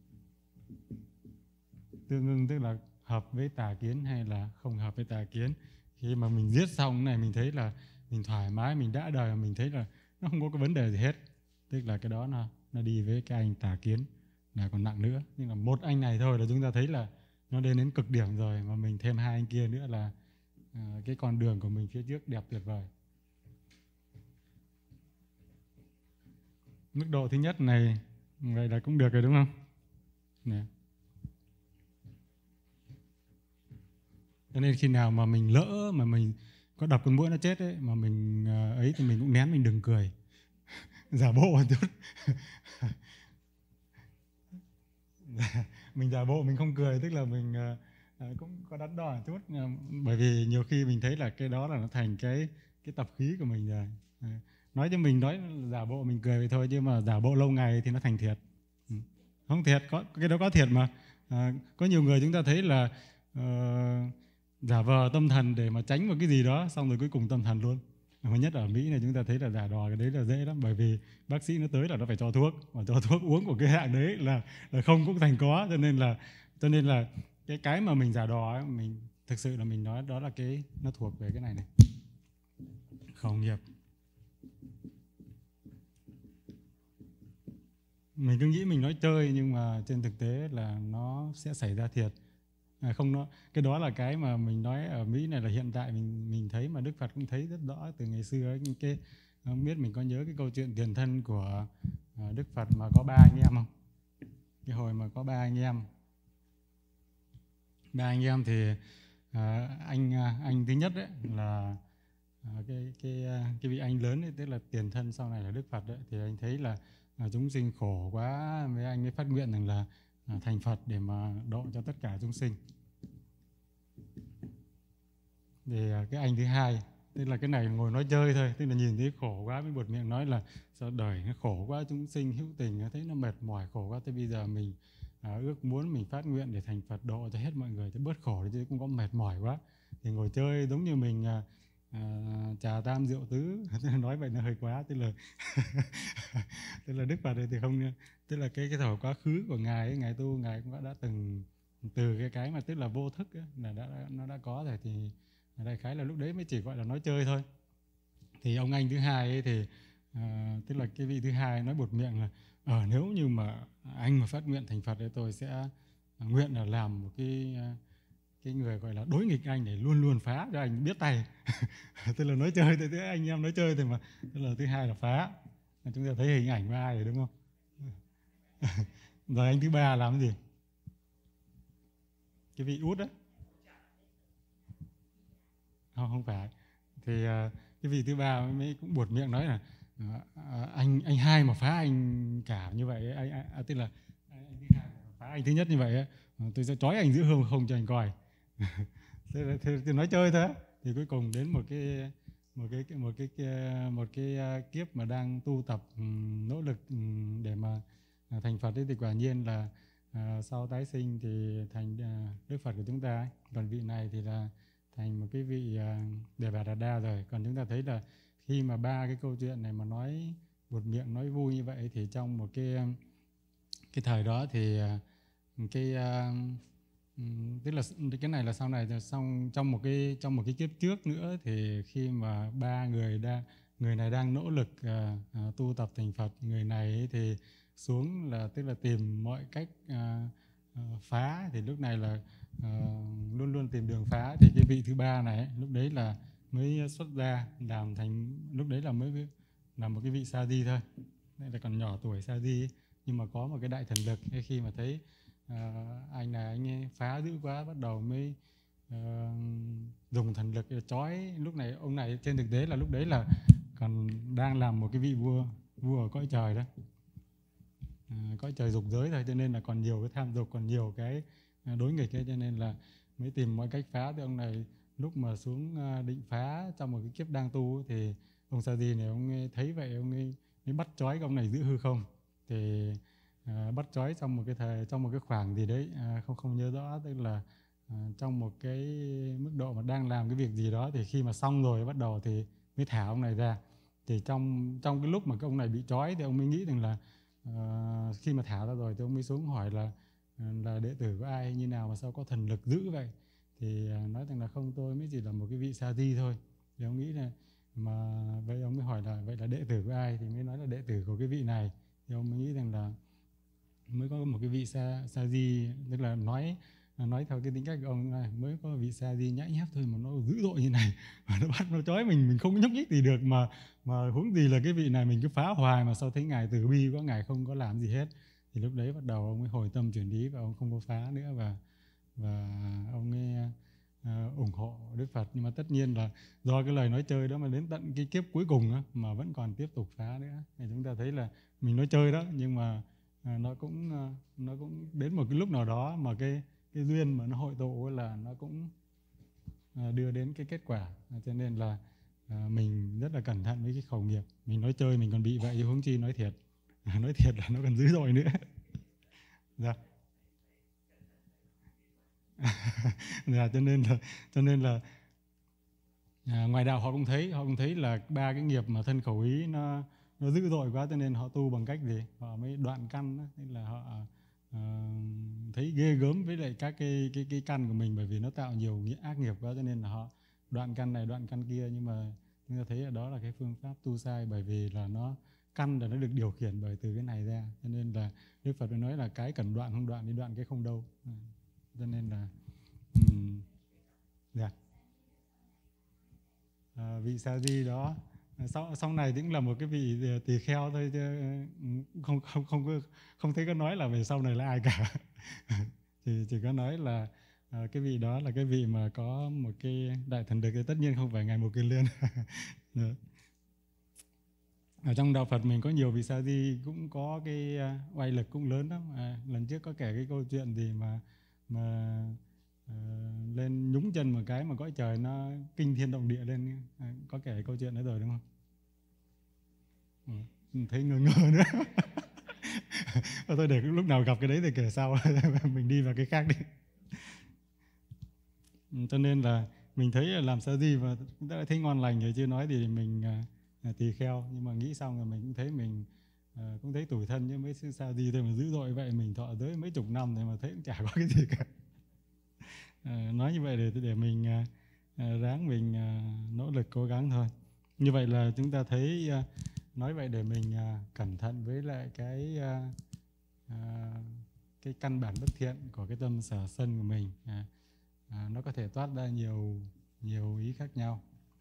Tương ưng tức là hợp với tà kiến hay là không hợp với tà kiến. Khi mà mình giết xong cái này mình thấy là mình thoải mái, mình đã đời, mình thấy là nó không có cái vấn đề gì hết, tức là cái đó nó, nó đi với cái anh tà kiến là còn nặng nữa. Nhưng mà một anh này thôi là chúng ta thấy là nó lên đến cực điểm rồi, mà mình thêm hai anh kia nữa là à, cái con đường của mình phía trước đẹp tuyệt vời. Mức độ thứ nhất này vậy là cũng được rồi đúng không? Nè. Cho nên khi nào mà mình lỡ mà mình có đập con muỗi nó chết ấy, mà mình ấy thì mình cũng nén, mình đừng cười. Giả bộ một chút. Mình giả bộ mình không cười, tức là mình uh, cũng có đắn đo một chút, bởi vì nhiều khi mình thấy là cái đó là nó thành cái cái tập khí của mình rồi. Uh, nói cho mình nói giả bộ mình cười vậy thôi, nhưng mà giả bộ lâu ngày thì nó thành thiệt. Uh, không thiệt, có cái đó có thiệt mà. Uh, có nhiều người chúng ta thấy là uh, giả vờ tâm thần để mà tránh một cái gì đó, xong rồi cuối cùng tâm thần luôn. Mà nhất ở Mỹ này chúng ta thấy là giả đò cái đấy là dễ lắm, bởi vì bác sĩ nó tới là nó phải cho thuốc, mà cho thuốc uống của cái hạng đấy là là không cũng thành có, cho nên là cho nên là cái cái mà mình giả đò ấy, mình thực sự là mình nói đó là cái nó thuộc về cái này này, khẩu nghiệp. Mình cứ nghĩ mình nói chơi nhưng mà trên thực tế là nó sẽ xảy ra thiệt. À, không, nó cái đó là cái mà mình nói ở Mỹ này là hiện tại mình mình thấy, mà Đức Phật cũng thấy rất rõ từ ngày xưa ấy. Cái không biết mình có nhớ cái câu chuyện tiền thân của à, Đức Phật mà có ba anh em không? Cái hồi mà có ba anh em, ba anh em thì à, anh à, anh thứ nhất ấy là à, cái cái à, cái vị anh lớn ấy, tức là tiền thân sau này là Đức Phật đấy, thì anh thấy là à, chúng sinh khổ quá, với anh mới phát nguyện rằng là à, thành Phật để mà độ cho tất cả chúng sinh. Thì à, cái anh thứ hai, tức là cái này ngồi nói chơi thôi, tức là nhìn thấy khổ quá mới buột miệng nói là sao đời nó khổ quá, chúng sinh hữu tình thấy nó mệt mỏi khổ quá, thế bây giờ mình à, ước muốn mình phát nguyện để thành Phật độ cho hết mọi người cho bớt khổ, chứ cũng có mệt mỏi quá. Thì ngồi chơi giống như mình à, à, trà tam rượu tứ, nói vậy là hơi quá, tức là tức là Đức Phật này thì không, tức là cái cái thời quá khứ của ngài ấy, ngài tu ngài cũng đã từng từ cái cái mà tức là vô thức ấy, là đã nó đã có rồi, thì đại khái là lúc đấy mới chỉ gọi là nói chơi thôi. Thì ông anh thứ hai ấy thì à, tức là cái vị thứ hai nói buột miệng là ờ nếu như mà anh mà phát nguyện thành Phật thì tôi sẽ nguyện là làm một cái cái người gọi là đối nghịch anh để luôn luôn phá cho anh biết tay. Tức là nói chơi thì anh em nói chơi thì mà, tức là thứ hai là phá. Chúng ta thấy hình ảnh của ai rồi đúng không? Rồi anh thứ ba làm cái gì? Cái vị út đó. Không, không phải. Thì uh, cái vị thứ ba mới cũng buột miệng nói là uh, anh anh hai mà phá anh cả như vậy, anh, anh à, tức là anh, anh thứ hai mà phá anh thứ nhất như vậy, tôi sẽ trói anh giữa hương không cho anh coi. Thế là thì, thì nói chơi thôi. Thì cuối cùng đến một cái một cái một cái một cái kiếp mà đang tu tập um, nỗ lực um, để mà uh, thành Phật ấy, thì quả nhiên là uh, sau tái sinh thì thành uh, Đức Phật của chúng ta ấy. Còn vị này thì là thành một cái vị Đề Bà Đạt Đa rồi. Còn chúng ta thấy là khi mà ba cái câu chuyện này mà nói buột miệng nói vui như vậy, thì trong một cái cái thời đó thì cái tức là cái này là sau này, xong trong một cái trong một cái kiếp trước nữa, thì khi mà ba người đang người này đang nỗ lực uh, uh, tu tập thành Phật, người này thì xuống là tức là tìm mọi cách uh, uh, phá, thì lúc này là uh, luôn luôn tìm đường phá. Thì cái vị thứ ba này ấy, lúc đấy là mới xuất ra làm thành, lúc đấy là mới là một cái vị sa di thôi, đây là còn nhỏ tuổi sa di, nhưng mà có một cái đại thần lực. Khi mà thấy uh, anh này anh ấy phá dữ quá, bắt đầu mới uh, dùng thần lực để trói. Lúc này ông này trên thực tế là lúc đấy là còn đang làm một cái vị vua vua ở cõi trời đó, uh, cõi trời dục giới thôi, cho nên là còn nhiều cái tham dục, còn nhiều cái đối nghịch ấy, cho nên là mới tìm mọi cách phá. Thì ông này lúc mà xuống định phá trong một cái kiếp đang tu, thì ông sa di này ông ấy thấy vậy, ông ấy mới bắt trói ông này giữ hư không. Thì à, bắt trói trong một cái thời trong một cái khoảng gì đấy, à, không không nhớ rõ, tức là à, trong một cái mức độ mà đang làm cái việc gì đó, thì khi mà xong rồi bắt đầu thì mới thả ông này ra. Thì trong trong cái lúc mà cái ông này bị trói, thì ông mới nghĩ rằng là à, khi mà thả ra rồi thì ông mới xuống hỏi là là đệ tử của ai như nào mà sao có thần lực dữ vậy. Thì à, nói rằng là không, tôi mới chỉ là một cái vị sa di thôi. Thì ông nghĩ là mà vậy ông mới hỏi là vậy là đệ tử của ai, thì mới nói là đệ tử của cái vị này. Thì ông mới nghĩ rằng là mới có một cái vị sa sa di, tức là nói nói theo cái tính cách của ông này, mới có vị sa di nhãi nhép thôi mà nó dữ dội như này, và nó bắt nó trói mình mình không nhúc nhích gì được, mà mà huống gì là cái vị này mình cứ phá hoài, mà sau thấy ngài từ bi quá, ngài không có làm gì hết. Thì lúc đấy bắt đầu ông mới hồi tâm chuyển ý và ông không có phá nữa, và và ông ấy uh, ủng hộ Đức Phật. Nhưng mà tất nhiên là do cái lời nói chơi đó mà đến tận cái kiếp cuối cùng đó, mà vẫn còn tiếp tục phá nữa. Thì chúng ta thấy là mình nói chơi đó, nhưng mà uh, nó cũng uh, nó cũng đến một cái lúc nào đó mà cái cái duyên mà nó hội tụ là nó cũng uh, đưa đến cái kết quả. Cho nên là uh, mình rất là cẩn thận với cái khẩu nghiệp. Mình nói chơi mình còn bị vậy, huống chi nói thiệt. Nói thiệt là nó còn dữ dội nữa. Dạ. Dạ, cho nên là cho nên là À, ngoài đạo họ cũng thấy họ cũng thấy là ba cái nghiệp mà thân khẩu ý nó nó dữ dội quá, cho nên họ tu bằng cách gì họ mới đoạn căn đó. Tức là họ uh, thấy ghê gớm với lại các cái cái cái căn của mình, bởi vì nó tạo nhiều nghĩa ác nghiệp quá, cho nên là họ đoạn căn này đoạn căn kia. Nhưng mà chúng ta thấy ở đó là cái phương pháp tu sai, bởi vì là nó căn là nó được điều khiển bởi từ cái này ra, cho nên là Đức Phật mới nói là cái cần đoạn không đoạn, đi đoạn cái không đâu. À, cho nên là um, yeah. À, vị sa di đó sau sau này cũng là một cái vị tỳ kheo thôi, chứ không không không có không thấy có nói là về sau này là ai cả. thì chỉ có nói là à, cái vị đó là cái vị mà có một cái đại thần lực, thì tất nhiên không phải ngài Một Kiền Liên. Ở trong đạo Phật mình có nhiều vị sa di cũng có cái uh, oai lực cũng lớn lắm. À, lần trước có kể cái câu chuyện gì mà mà uh, lên nhúng chân một cái mà cõi trời nó kinh thiên động địa lên. À, có kể câu chuyện đó rồi đúng không? Ừ, thấy ngơ ngơ nữa. Thôi để lúc nào gặp cái đấy thì kể sau. Mình đi vào cái khác đi. Cho nên là mình thấy là làm sa di mà chúng ta đã thấy ngon lành rồi, chưa nói thì mình uh, tỳ kheo. Nhưng mà nghĩ xong rồi mình cũng thấy mình uh, cũng thấy tủi thân, chứ mấy sư sa di thôi mà dữ dội vậy, mình thọ giới mấy chục năm rồi mà thấy cũng chả có cái gì cả. Uh, nói như vậy để để mình uh, uh, ráng mình uh, nỗ lực cố gắng thôi. Như vậy là chúng ta thấy uh, nói vậy để mình uh, cẩn thận với lại cái uh, uh, cái căn bản bất thiện của cái tâm sở sân của mình. Uh, À, nó có thể toát ra nhiều nhiều ý khác nhau.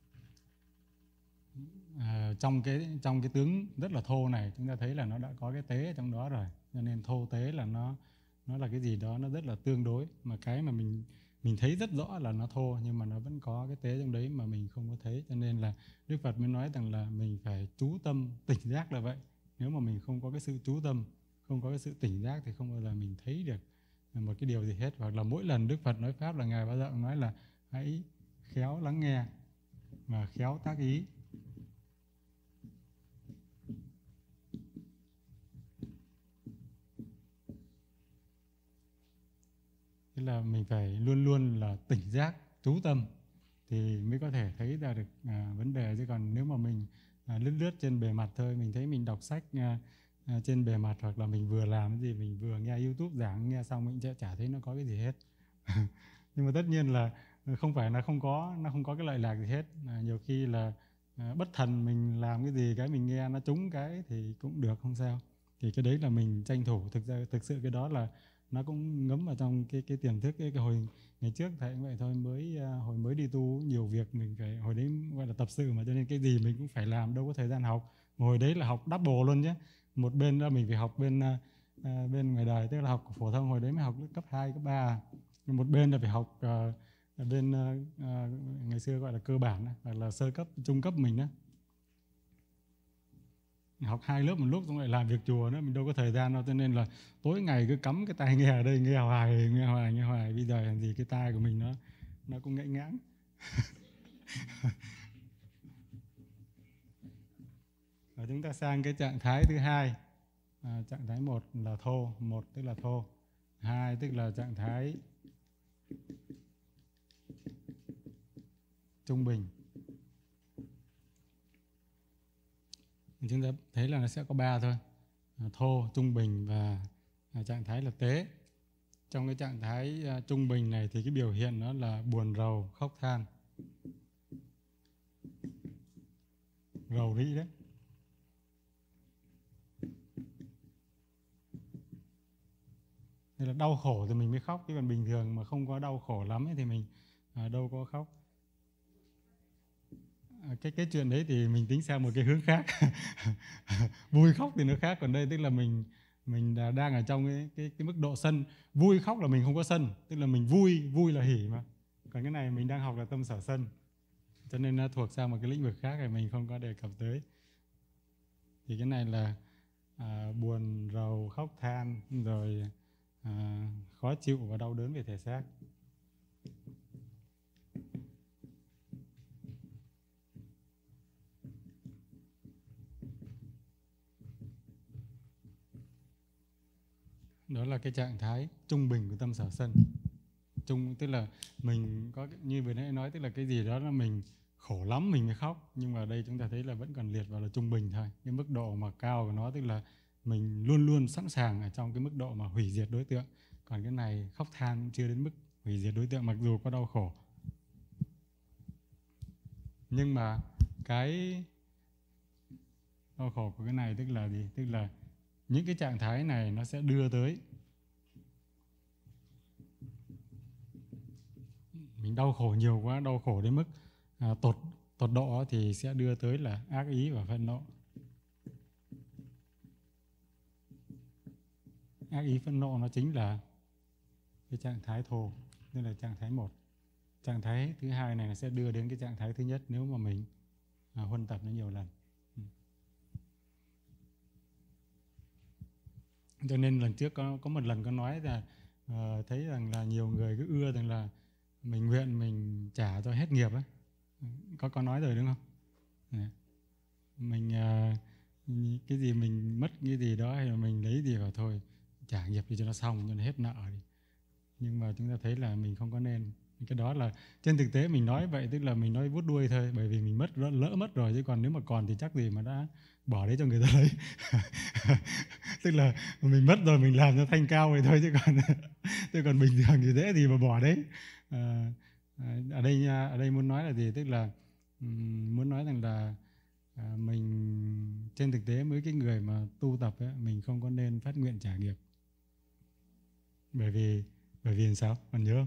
À, trong cái trong cái tướng rất là thô này, chúng ta thấy là nó đã có cái tế ở trong đó rồi, cho nên thô tế là nó nó là cái gì đó nó rất là tương đối. Mà cái mà mình mình thấy rất rõ là nó thô, nhưng mà nó vẫn có cái tế trong đấy mà mình không có thấy, cho nên là Đức Phật mới nói rằng là mình phải chú tâm tỉnh giác là vậy. Nếu mà mình không có cái sự chú tâm, không có cái sự tỉnh giác thì không bao giờ mình thấy được một cái điều gì hết. Hoặc là mỗi lần Đức Phật nói pháp là ngài bao giờ cũng nói là hãy khéo lắng nghe và khéo tác ý. Tức là mình phải luôn luôn là tỉnh giác, chú tâm thì mới có thể thấy ra được à, vấn đề. Chứ còn nếu mà mình à, lướt lướt trên bề mặt thôi, mình thấy mình đọc sách à, à, trên bề mặt, hoặc là mình vừa làm cái gì, mình vừa nghe YouTube giảng, nghe xong mình chả, chả thấy nó có cái gì hết. Nhưng mà tất nhiên là không phải là không có, nó không có cái lợi lạc gì hết. À, nhiều khi là à, bất thần mình làm cái gì, cái mình nghe nó trúng cái thì cũng được, không sao. Thì cái đấy là mình tranh thủ. Thực ra thực sự cái đó là nó cũng ngấm vào trong cái cái tiềm thức. Cái, cái hồi ngày trước thầy cũng vậy thôi, mới uh, hồi mới đi tu nhiều việc mình phải, hồi đấy gọi là tập sự mà, cho nên cái gì mình cũng phải làm, đâu có thời gian học. Hồi đấy là học double luôn nhé. Một bên là mình phải học bên uh, uh, bên ngoài đời, tức là học phổ thông, hồi đấy mới học cấp hai, cấp ba. Một bên là phải học uh, bên uh, uh, ngày xưa gọi là cơ bản, hoặc là sơ cấp, trung cấp mình đó. Học hai lớp một lúc xong lại làm việc chùa nữa, mình đâu có thời gian đâu, cho nên là tối ngày cứ cắm cái tai nghe ở đây, nghe hoài nghe hoài nghe hoài. Bây giờ làm gì cái tai của mình nó nó cũng ngãy ngãng. Và chúng ta sang cái trạng thái thứ hai. À, trạng thái một là thô, một tức là thô, hai tức là trạng thái trung bình. Chúng ta thấy là nó sẽ có ba thôi, à, thô, trung bình và à, trạng thái là tế. Trong cái trạng thái à, trung bình này thì cái biểu hiện nó là buồn rầu, khóc than, rầu rĩ đấy. Nên là đau khổ thì mình mới khóc, chứ còn bình thường mà không có đau khổ lắm ấy thì mình à, đâu có khóc. À, cái cái chuyện đấy thì mình tính sang một cái hướng khác. Vui khóc thì nó khác, còn đây tức là mình mình đang ở trong cái, cái cái mức độ sân. Vui khóc là mình không có sân, tức là mình vui, vui là hỉ mà. Còn cái này mình đang học là tâm sở sân, cho nên nó thuộc sang một cái lĩnh vực khác thì mình không có đề cập tới. Thì cái này là à, buồn rầu, khóc than, rồi à, khó chịu và đau đớn về thể xác. Đó là cái trạng thái trung bình của tâm sở sân. Trung tức là mình có như vừa nãy nói, tức là cái gì đó là mình khổ lắm mình mới khóc, nhưng mà đây chúng ta thấy là vẫn còn liệt vào là trung bình thôi. Cái mức độ mà cao của nó tức là mình luôn luôn sẵn sàng ở trong cái mức độ mà hủy diệt đối tượng. Còn cái này khóc than chưa đến mức hủy diệt đối tượng, mặc dù có đau khổ. Nhưng mà cái đau khổ của cái này tức là gì? Tức là những cái trạng thái này nó sẽ đưa tới mình đau khổ nhiều quá, đau khổ đến mức à, tột tột độ thì sẽ đưa tới là ác ý và phẫn nộ. Ác ý phẫn nộ nó chính là cái trạng thái thô, tức là trạng thái một. Trạng thái thứ hai này nó sẽ đưa đến cái trạng thái thứ nhất nếu mà mình à, huân tập nó nhiều lần. Cho nên lần trước có, có một lần có nói là uh, thấy rằng là nhiều người cứ ưa rằng là mình nguyện mình trả cho hết nghiệp ấy. Có có nói rồi đúng không? Mình uh, cái gì mình mất cái gì đó hay là mình lấy gì vào thôi trả nghiệp đi cho nó xong, cho nó hết nợ đi. Nhưng mà chúng ta thấy là mình không có nên. Cái đó là trên thực tế mình nói vậy tức là mình nói vuốt đuôi thôi, bởi vì mình mất lỡ mất rồi, chứ còn nếu mà còn thì chắc gì mà đã bỏ đấy cho người ta lấy. Tức là mình mất rồi mình làm cho thanh cao vậy thôi, chứ còn chứ còn bình thường thì dễ gì mà bỏ đấy. À, ở đây ở đây muốn nói là gì? Tức là um, muốn nói rằng là à, mình trên thực tế với cái người mà tu tập ấy, mình không có nên phát nguyện trả nghiệp. Bởi vì bởi vì sao? Còn nhớ không?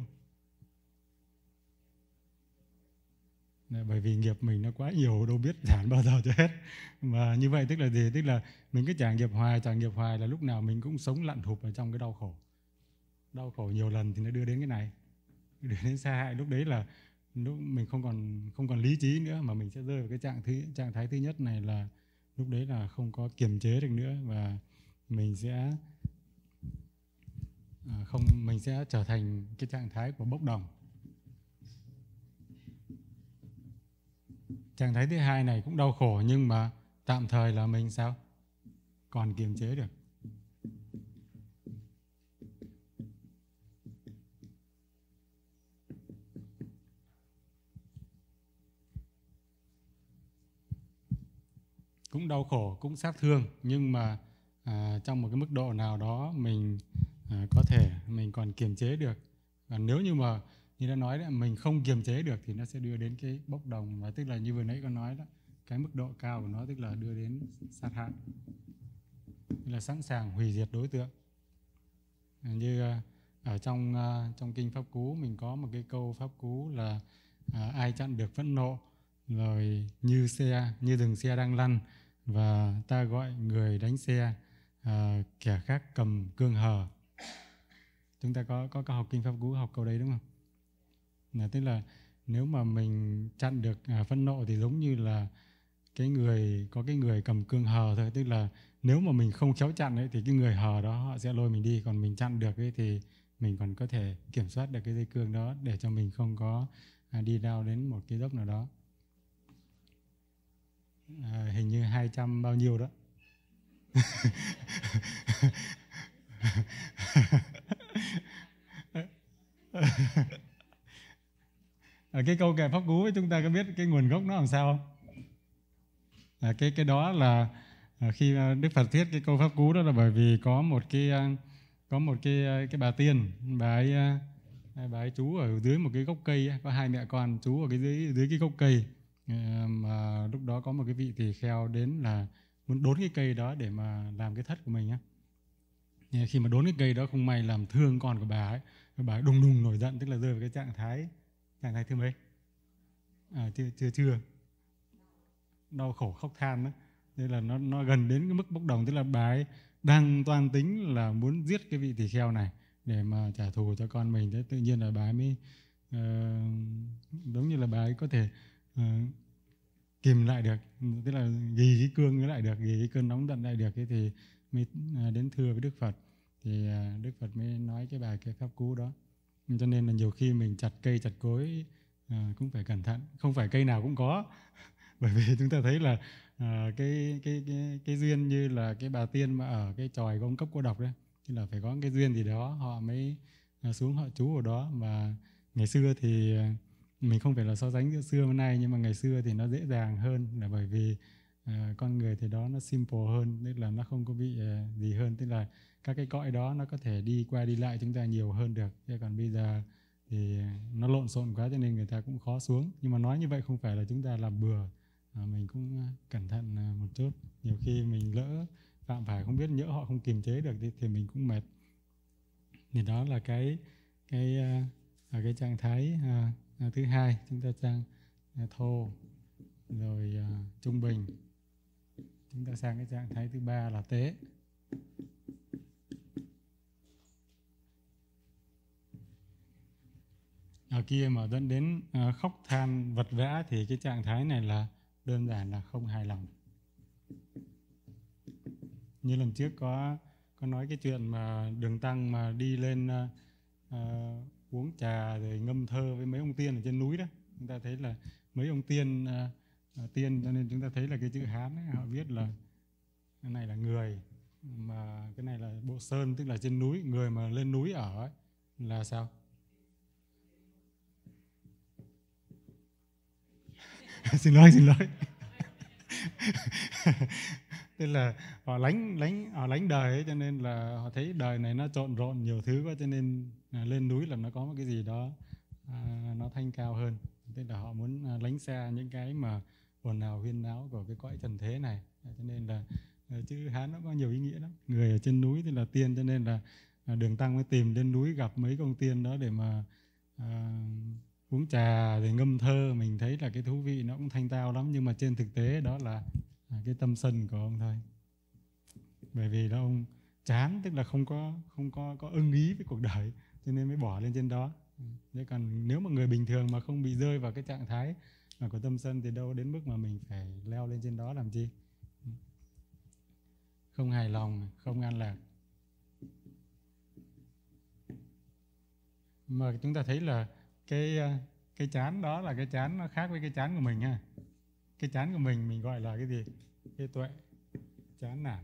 Bởi vì nghiệp mình nó quá nhiều, đâu biết giảm bao giờ cho hết. Mà như vậy tức là gì? Tức là mình cứ trả nghiệp hoài, trả nghiệp hoài là lúc nào mình cũng sống lặn thụp ở trong cái đau khổ. Đau khổ nhiều lần thì nó đưa đến cái này, đưa đến xa hại. Lúc đấy là lúc mình không còn không còn lý trí nữa, mà mình sẽ rơi vào cái trạng thứ trạng thái thứ nhất này, là lúc đấy là không có kiềm chế được nữa, và mình sẽ à, không mình sẽ trở thành cái trạng thái của bốc đồng. Trạng thái thứ hai này cũng đau khổ, nhưng mà tạm thời là mình sao? Còn kiềm chế được. Cũng đau khổ, cũng sát thương, nhưng mà à, trong một cái mức độ nào đó mình à, có thể mình còn kiềm chế được. Và nếu như mà như đã nói đấy, mình không kiềm chế được thì nó sẽ đưa đến cái bốc đồng, và tức là như vừa nãy có nói đó, cái mức độ cao của nó tức là đưa đến sát hại, tức là sẵn sàng hủy diệt đối tượng. Như ở trong trong kinh Pháp Cú mình có một cái câu Pháp Cú là à, ai chặn được phẫn nộ, rồi như xe như dừng xe đang lăn, và ta gọi người đánh xe, à, kẻ khác cầm cương hờ. Chúng ta có có, có học kinh Pháp Cú học câu đấy đúng không? Là tức là nếu mà mình chặn được à, phẫn nộ thì giống như là cái người có cái người cầm cương hờ thôi, tức là nếu mà mình không khéo chặn ấy thì cái người hờ đó họ sẽ lôi mình đi, còn mình chặn được ấy thì mình còn có thể kiểm soát được cái dây cương đó để cho mình không có à, đi down đến một cái dốc nào đó. À, hình như hai trăm bao nhiêu đó. Ở cái câu kệ Pháp Cú ấy, chúng ta có biết cái nguồn gốc nó làm sao không? À, cái cái đó là à, khi Đức Phật thuyết cái câu Pháp Cú đó là bởi vì có một cái có một cái cái bà tiên, bà ấy bà ấy trú ở dưới một cái gốc cây, có hai mẹ con trú ở cái dưới dưới cái gốc cây, mà lúc đó có một cái vị tỳ kheo đến là muốn đốn cái cây đó để mà làm cái thất của mình á. Khi mà đốn cái cây đó không may làm thương con của bà ấy, bà ấy đùng đùng nổi giận, tức là rơi vào cái trạng thái trạng thái thứ mấy? À, chưa chưa chưa đau khổ khóc than đó. Nên là nó nó gần đến cái mức bốc đồng, tức là bà ấy đang toan tính là muốn giết cái vị tỳ kheo này để mà trả thù cho con mình. Thế tự nhiên là bà ấy mới uh, giống như là bà ấy có thể uh, kìm lại được, tức là ghi cái cương lại được, ghi cái cơn nóng giận lại được, thế thì mới uh, đến thưa với Đức Phật. Thì uh, Đức Phật mới nói cái bài cái Pháp Cú đó. Cho nên là nhiều khi mình chặt cây chặt cối uh, cũng phải cẩn thận, không phải cây nào cũng có. Bởi vì chúng ta thấy là à, cái, cái cái cái duyên như là cái bà tiên mà ở cái chòi của ông Cấp Cô Độc đấy, thì là phải có cái duyên gì đó họ mới à, xuống họ trú ở đó. Và ngày xưa thì mình không phải là so sánh giữa xưa với nay, nhưng mà ngày xưa thì nó dễ dàng hơn là bởi vì à, con người thì đó nó simple hơn, tức là nó không có bị à, gì hơn, tức là các cái cõi đó nó có thể đi qua đi lại chúng ta nhiều hơn được. Thế còn bây giờ thì nó lộn xộn quá cho nên người ta cũng khó xuống. Nhưng mà nói như vậy không phải là chúng ta làm bừa, à, mình cũng cẩn thận một chút. Nhiều khi mình lỡ phạm phải không biết, nhỡ họ không kiềm chế được thì, thì mình cũng mệt. Thì đó là cái cái à, cái trạng thái à, à, thứ hai. Chúng ta sang à, thô, rồi à, trung bình. Chúng ta sang cái trạng thái thứ ba là tế. Ở kia mà dẫn đến à, khóc than vật vã thì cái trạng thái này là đơn giản là không hài lòng. Như lần trước có có nói cái chuyện mà Đường Tăng mà đi lên à, à, uống trà rồi ngâm thơ với mấy ông tiên ở trên núi đó. Chúng ta thấy là mấy ông tiên à, à, tiên cho nên chúng ta thấy là cái chữ Hán ấy, họ viết là cái này là người, mà cái này là bộ sơn, tức là trên núi. Người mà lên núi ở ấy, là sao? xin lỗi xin lỗi tức là họ lánh lánh họ lánh đời ấy, cho nên là họ thấy đời này nó trộn rộn nhiều thứ quá, cho nên à, lên núi là nó có một cái gì đó à, nó thanh cao hơn. Tức là họ muốn à, lánh xa những cái mà ồn ào huyên náo của cái cõi trần thế này. Cho nên là à, chữ Hán nó có nhiều ý nghĩa lắm. Người ở trên núi thì là tiên, cho nên là à, Đường Tăng mới tìm lên núi gặp mấy công tiên đó để mà à, uống trà rồi ngâm thơ. Mình thấy là cái thú vị nó cũng thanh tao lắm, nhưng mà trên thực tế đó là à, cái tâm sân của ông thôi. Bởi vì đó ông chán, tức là không có không có có ưng ý với cuộc đời, cho nên mới bỏ lên trên đó. Thế còn nếu mà người bình thường mà không bị rơi vào cái trạng thái mà của tâm sân thì đâu đến mức mà mình phải leo lên trên đó làm chi. Không hài lòng, không an lạc. Mà chúng ta thấy là cái cái chán đó là cái chán nó khác với cái chán của mình ha. Cái chán của mình mình gọi là cái gì? Cái tuệ. Chán nản.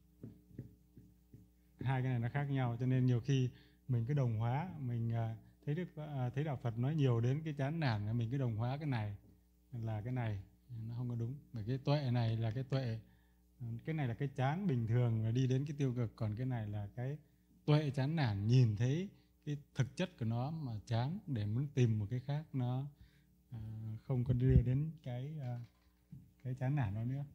Hai cái này nó khác nhau, cho nên nhiều khi mình cứ đồng hóa. Mình thấy Đức thấy Đạo Phật nói nhiều đến cái chán nản, mình cứ đồng hóa cái này là cái này, nó không có đúng. Bởi cái tuệ này là cái tuệ, cái này là cái chán bình thường và đi đến cái tiêu cực, còn cái này là cái tuệ chán nản, nhìn thấy cái thực chất của nó mà chán để muốn tìm một cái khác, nó à, không có đưa đến cái à, cái chán nản đó nữa.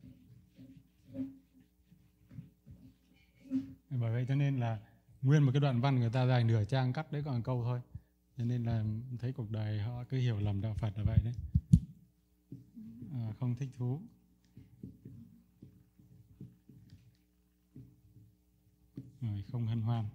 Bởi vậy cho nên là nguyên một cái đoạn văn người ta dài nửa trang cắt đấy còn câu thôi, cho nên là thấy cuộc đời họ cứ hiểu lầm Đạo Phật là vậy đấy, à, không thích thú. Rồi không hân hoan.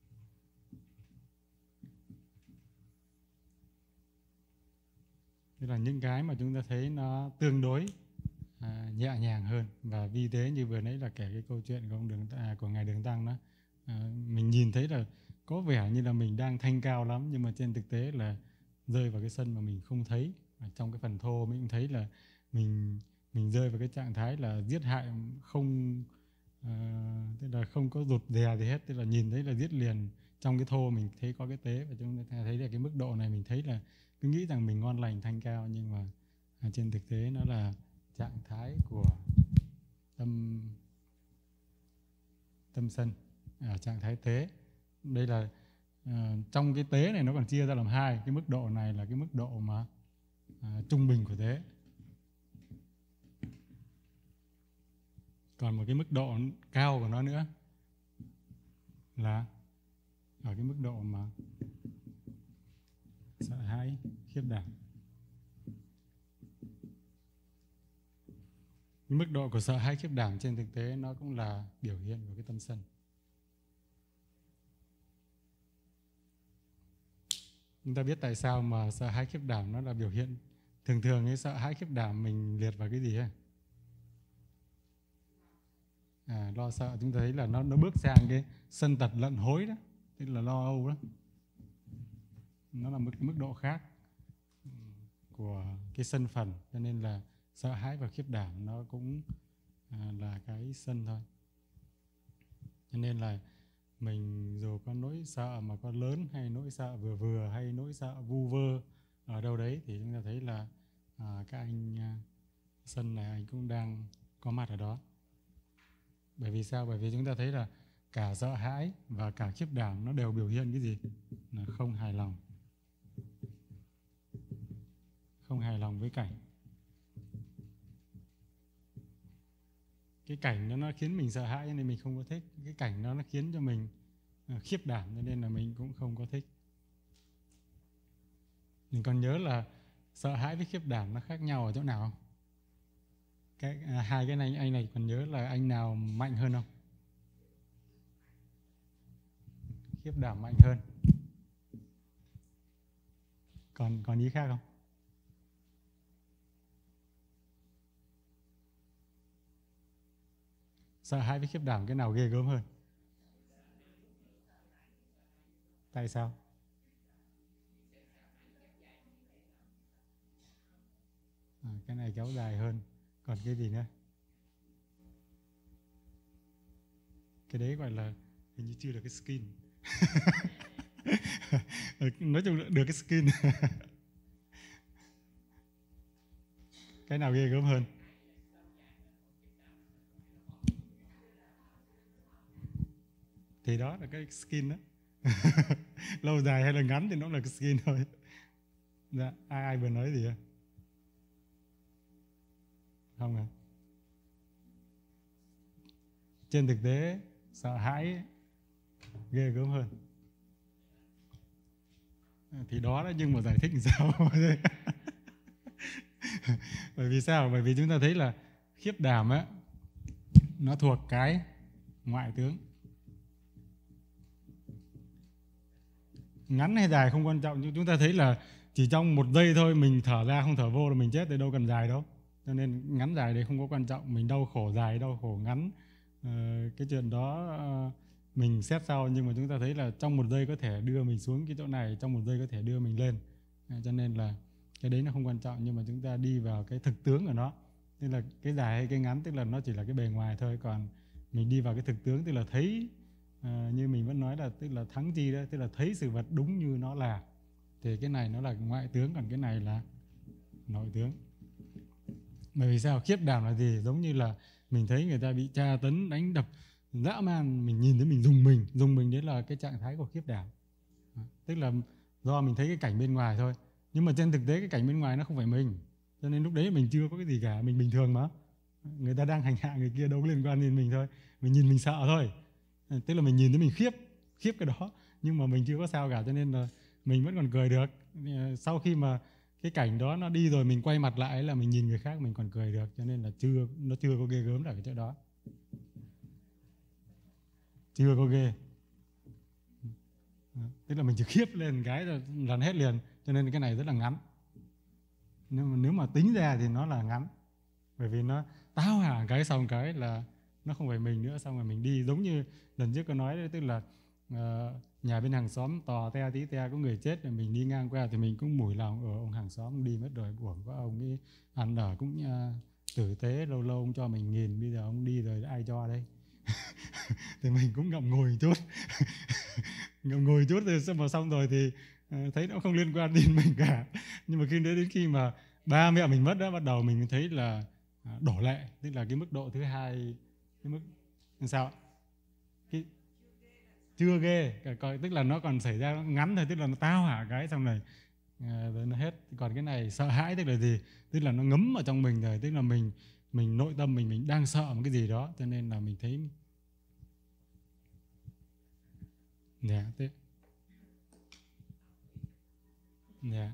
Thế là những cái mà chúng ta thấy nó tương đối à, nhẹ nhàng hơn. Và vì thế như vừa nãy là kể cái câu chuyện của ông Đường à, của ngài Đường Tăng đó, à, mình nhìn thấy là có vẻ như là mình đang thanh cao lắm, nhưng mà trên thực tế là rơi vào cái sân mà mình không thấy. Ở trong cái phần thô mình cũng thấy là mình mình rơi vào cái trạng thái là giết hại, không à, tức là không có rụt rè gì hết, tức là nhìn thấy là giết liền. Trong cái thô mình thấy có cái tế, và chúng ta thấy là cái mức độ này mình thấy là cứ nghĩ rằng mình ngon lành thanh cao, nhưng mà à, trên thực tế nó là trạng thái của tâm tâm sân ở trạng thái tế. Đây là uh, trong cái tế này nó còn chia ra làm hai. Cái mức độ này là cái mức độ mà uh, trung bình của tế, còn một cái mức độ cao của nó nữa là ở cái mức độ mà sợ hãi khiếp đảm. Cái mức độ của sợ hãi khiếp đảm trên thực tế nó cũng là biểu hiện của cái tâm sân. Chúng ta biết tại sao mà sợ hãi khiếp đảm nó là biểu hiện. Thường thường cái sợ hãi khiếp đảm mình liệt vào cái gì ấy? À, lo sợ. Chúng ta thấy là nó nó bước sang cái sân tật lận hối đó, tức là lo âu đó. Nó là một mức độ khác của cái sân phần, cho nên là sợ hãi và khiếp đảm nó cũng à, là cái sân thôi. Cho nên là mình dù có nỗi sợ mà có lớn, hay nỗi sợ vừa vừa, hay nỗi sợ vu vơ, ở đâu đấy thì chúng ta thấy là à, các anh à, Sân này anh cũng đang có mặt ở đó. Bởi vì sao? Bởi vì chúng ta thấy là cả sợ hãi và cả khiếp đảm nó đều biểu hiện cái gì? Là không hài lòng. Không hài lòng với cảnh. Cái cảnh đó nó khiến mình sợ hãi nên mình không có thích. Cái cảnh đó nó khiến cho mình khiếp đảm cho nên là mình cũng không có thích. Mình còn nhớ là sợ hãi với khiếp đảm nó khác nhau ở chỗ nào không? Cái, à, hai cái này anh này còn nhớ là anh nào mạnh hơn không? Khiếp đảm mạnh hơn. Còn còn ý khác không? Sợ hãi với khiếp đảm cái nào ghê gớm hơn? Tại sao? À, cái này kéo dài hơn. Còn cái gì nữa? Cái đấy gọi là hình như chưa được cái skin. Nói chung là được cái skin. Cái nào ghê gớm hơn? Thì đó là cái skin đó. Lâu dài hay là ngắn thì nó là cái skin thôi. Dạ, ai ai vừa nói gì ạ? Không à? Trên thực tế sợ hãi ghê gớm hơn. Thì đó là nhưng mà giải thích làm sao? Bởi vì sao? Bởi vì chúng ta thấy là khiếp đảm á, nó thuộc cái ngoại tướng. Ngắn hay dài không quan trọng, nhưng chúng ta thấy là chỉ trong một giây thôi mình thở ra không thở vô là mình chết thì đâu cần dài đâu. Cho nên ngắn dài đấy không có quan trọng, mình đau khổ dài đau khổ ngắn, ờ, cái chuyện đó uh, mình xét sau, nhưng mà chúng ta thấy là trong một giây có thể đưa mình xuống cái chỗ này, trong một giây có thể đưa mình lên. Cho nên là cái đấy nó không quan trọng, nhưng mà chúng ta đi vào cái thực tướng của nó, tức là cái dài hay cái ngắn, tức là nó chỉ là cái bề ngoài thôi, còn mình đi vào cái thực tướng tức là thấy, à, như mình vẫn nói là tức là thắng chi đó, tức là thấy sự vật đúng như nó là, thì cái này nó là ngoại tướng, còn cái này là nội tướng. Bởi vì sao? Khiếp đảm là gì? Giống như là mình thấy người ta bị tra tấn đánh đập dã man, mình nhìn thấy mình rùng mình, rùng mình đấy là cái trạng thái của khiếp đảm. Tức là do mình thấy cái cảnh bên ngoài thôi, nhưng mà trên thực tế cái cảnh bên ngoài nó không phải mình, cho nên lúc đấy mình chưa có cái gì cả, mình bình thường mà. Người ta đang hành hạ người kia đâu có liên quan đến mình thôi, mình nhìn mình sợ thôi. Tức là mình nhìn thấy mình khiếp, khiếp cái đó, nhưng mà mình chưa có sao cả, cho nên là mình vẫn còn cười được. Sau khi mà cái cảnh đó nó đi rồi, mình quay mặt lại là mình nhìn người khác mình còn cười được, cho nên là chưa, nó chưa có ghê gớm ở cái chỗ đó, chưa có ghê. Tức là mình chỉ khiếp lên cái là lần hết liền, cho nên cái này rất là ngắn. Nhưng mà nếu mà tính ra thì nó là ngắn, bởi vì nó táo hả cái xong cái là nó không phải mình nữa, xong rồi mình đi. Giống như lần trước có nói đấy, tức là uh, nhà bên hàng xóm tò te tí te có người chết, rồi mình đi ngang qua thì mình cũng mủi lòng, ở ông hàng xóm đi mất rồi, buồn quá, ông ấy ăn ở cũng uh, tử tế, lâu lâu ông cho mình nghìn, bây giờ ông đi rồi ai cho đây? Thì mình cũng ngậm ngùi chút. Ngậm ngùi chút rồi xong mà xong rồi thì uh, thấy nó không liên quan đến mình cả. Nhưng mà khi đến khi mà ba mẹ mình mất đó, bắt đầu mình thấy là uh, đổ lệ, tức là cái mức độ thứ hai, cái mức sao? Cái chưa ghê, coi tức là nó còn xảy ra ngắn thôi, tức là nó tao hả cái xong rồi à, rồi nó hết. Còn cái này sợ hãi tức là gì? Tức là nó ngấm ở trong mình rồi, tức là mình mình nội tâm mình mình đang sợ một cái gì đó, cho nên là mình thấy dạ thế dạ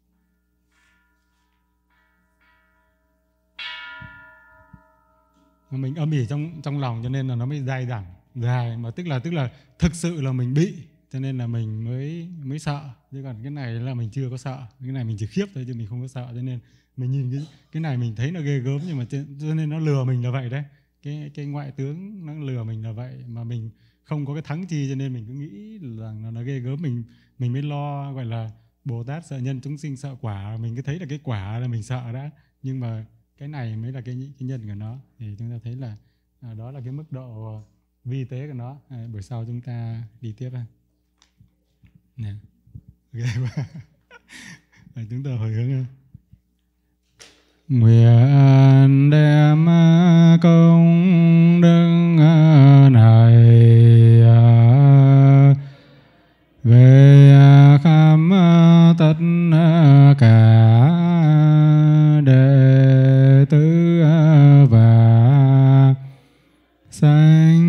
mình âm ỉ trong trong lòng, cho nên là nó mới dai dẳng dài, mà tức là tức là thực sự là mình bị, cho nên là mình mới mới sợ. Chứ còn cái này là mình chưa có sợ, cái này mình chỉ khiếp thôi chứ mình không có sợ, cho nên mình nhìn cái cái này mình thấy nó ghê gớm, nhưng mà cho nên nó lừa mình là vậy đấy. Cái cái ngoại tướng nó lừa mình là vậy, mà mình không có cái thắng chi, cho nên mình cứ nghĩ rằng là nó ghê gớm, mình mình mới lo gọi là Bồ Tát sợ nhân chúng sinh sợ quả, mình cứ thấy là cái quả là mình sợ đã, nhưng mà cái này mới là cái, cái nhân của nó. Thì chúng ta thấy là à, đó là cái mức độ vi tế của nó. À, buổi sau chúng ta đi tiếp ha. Nè, ghê quá. À, chúng ta hồi hướng. Nguyện đem công đức này về khắp tất cả đệ tử và sanh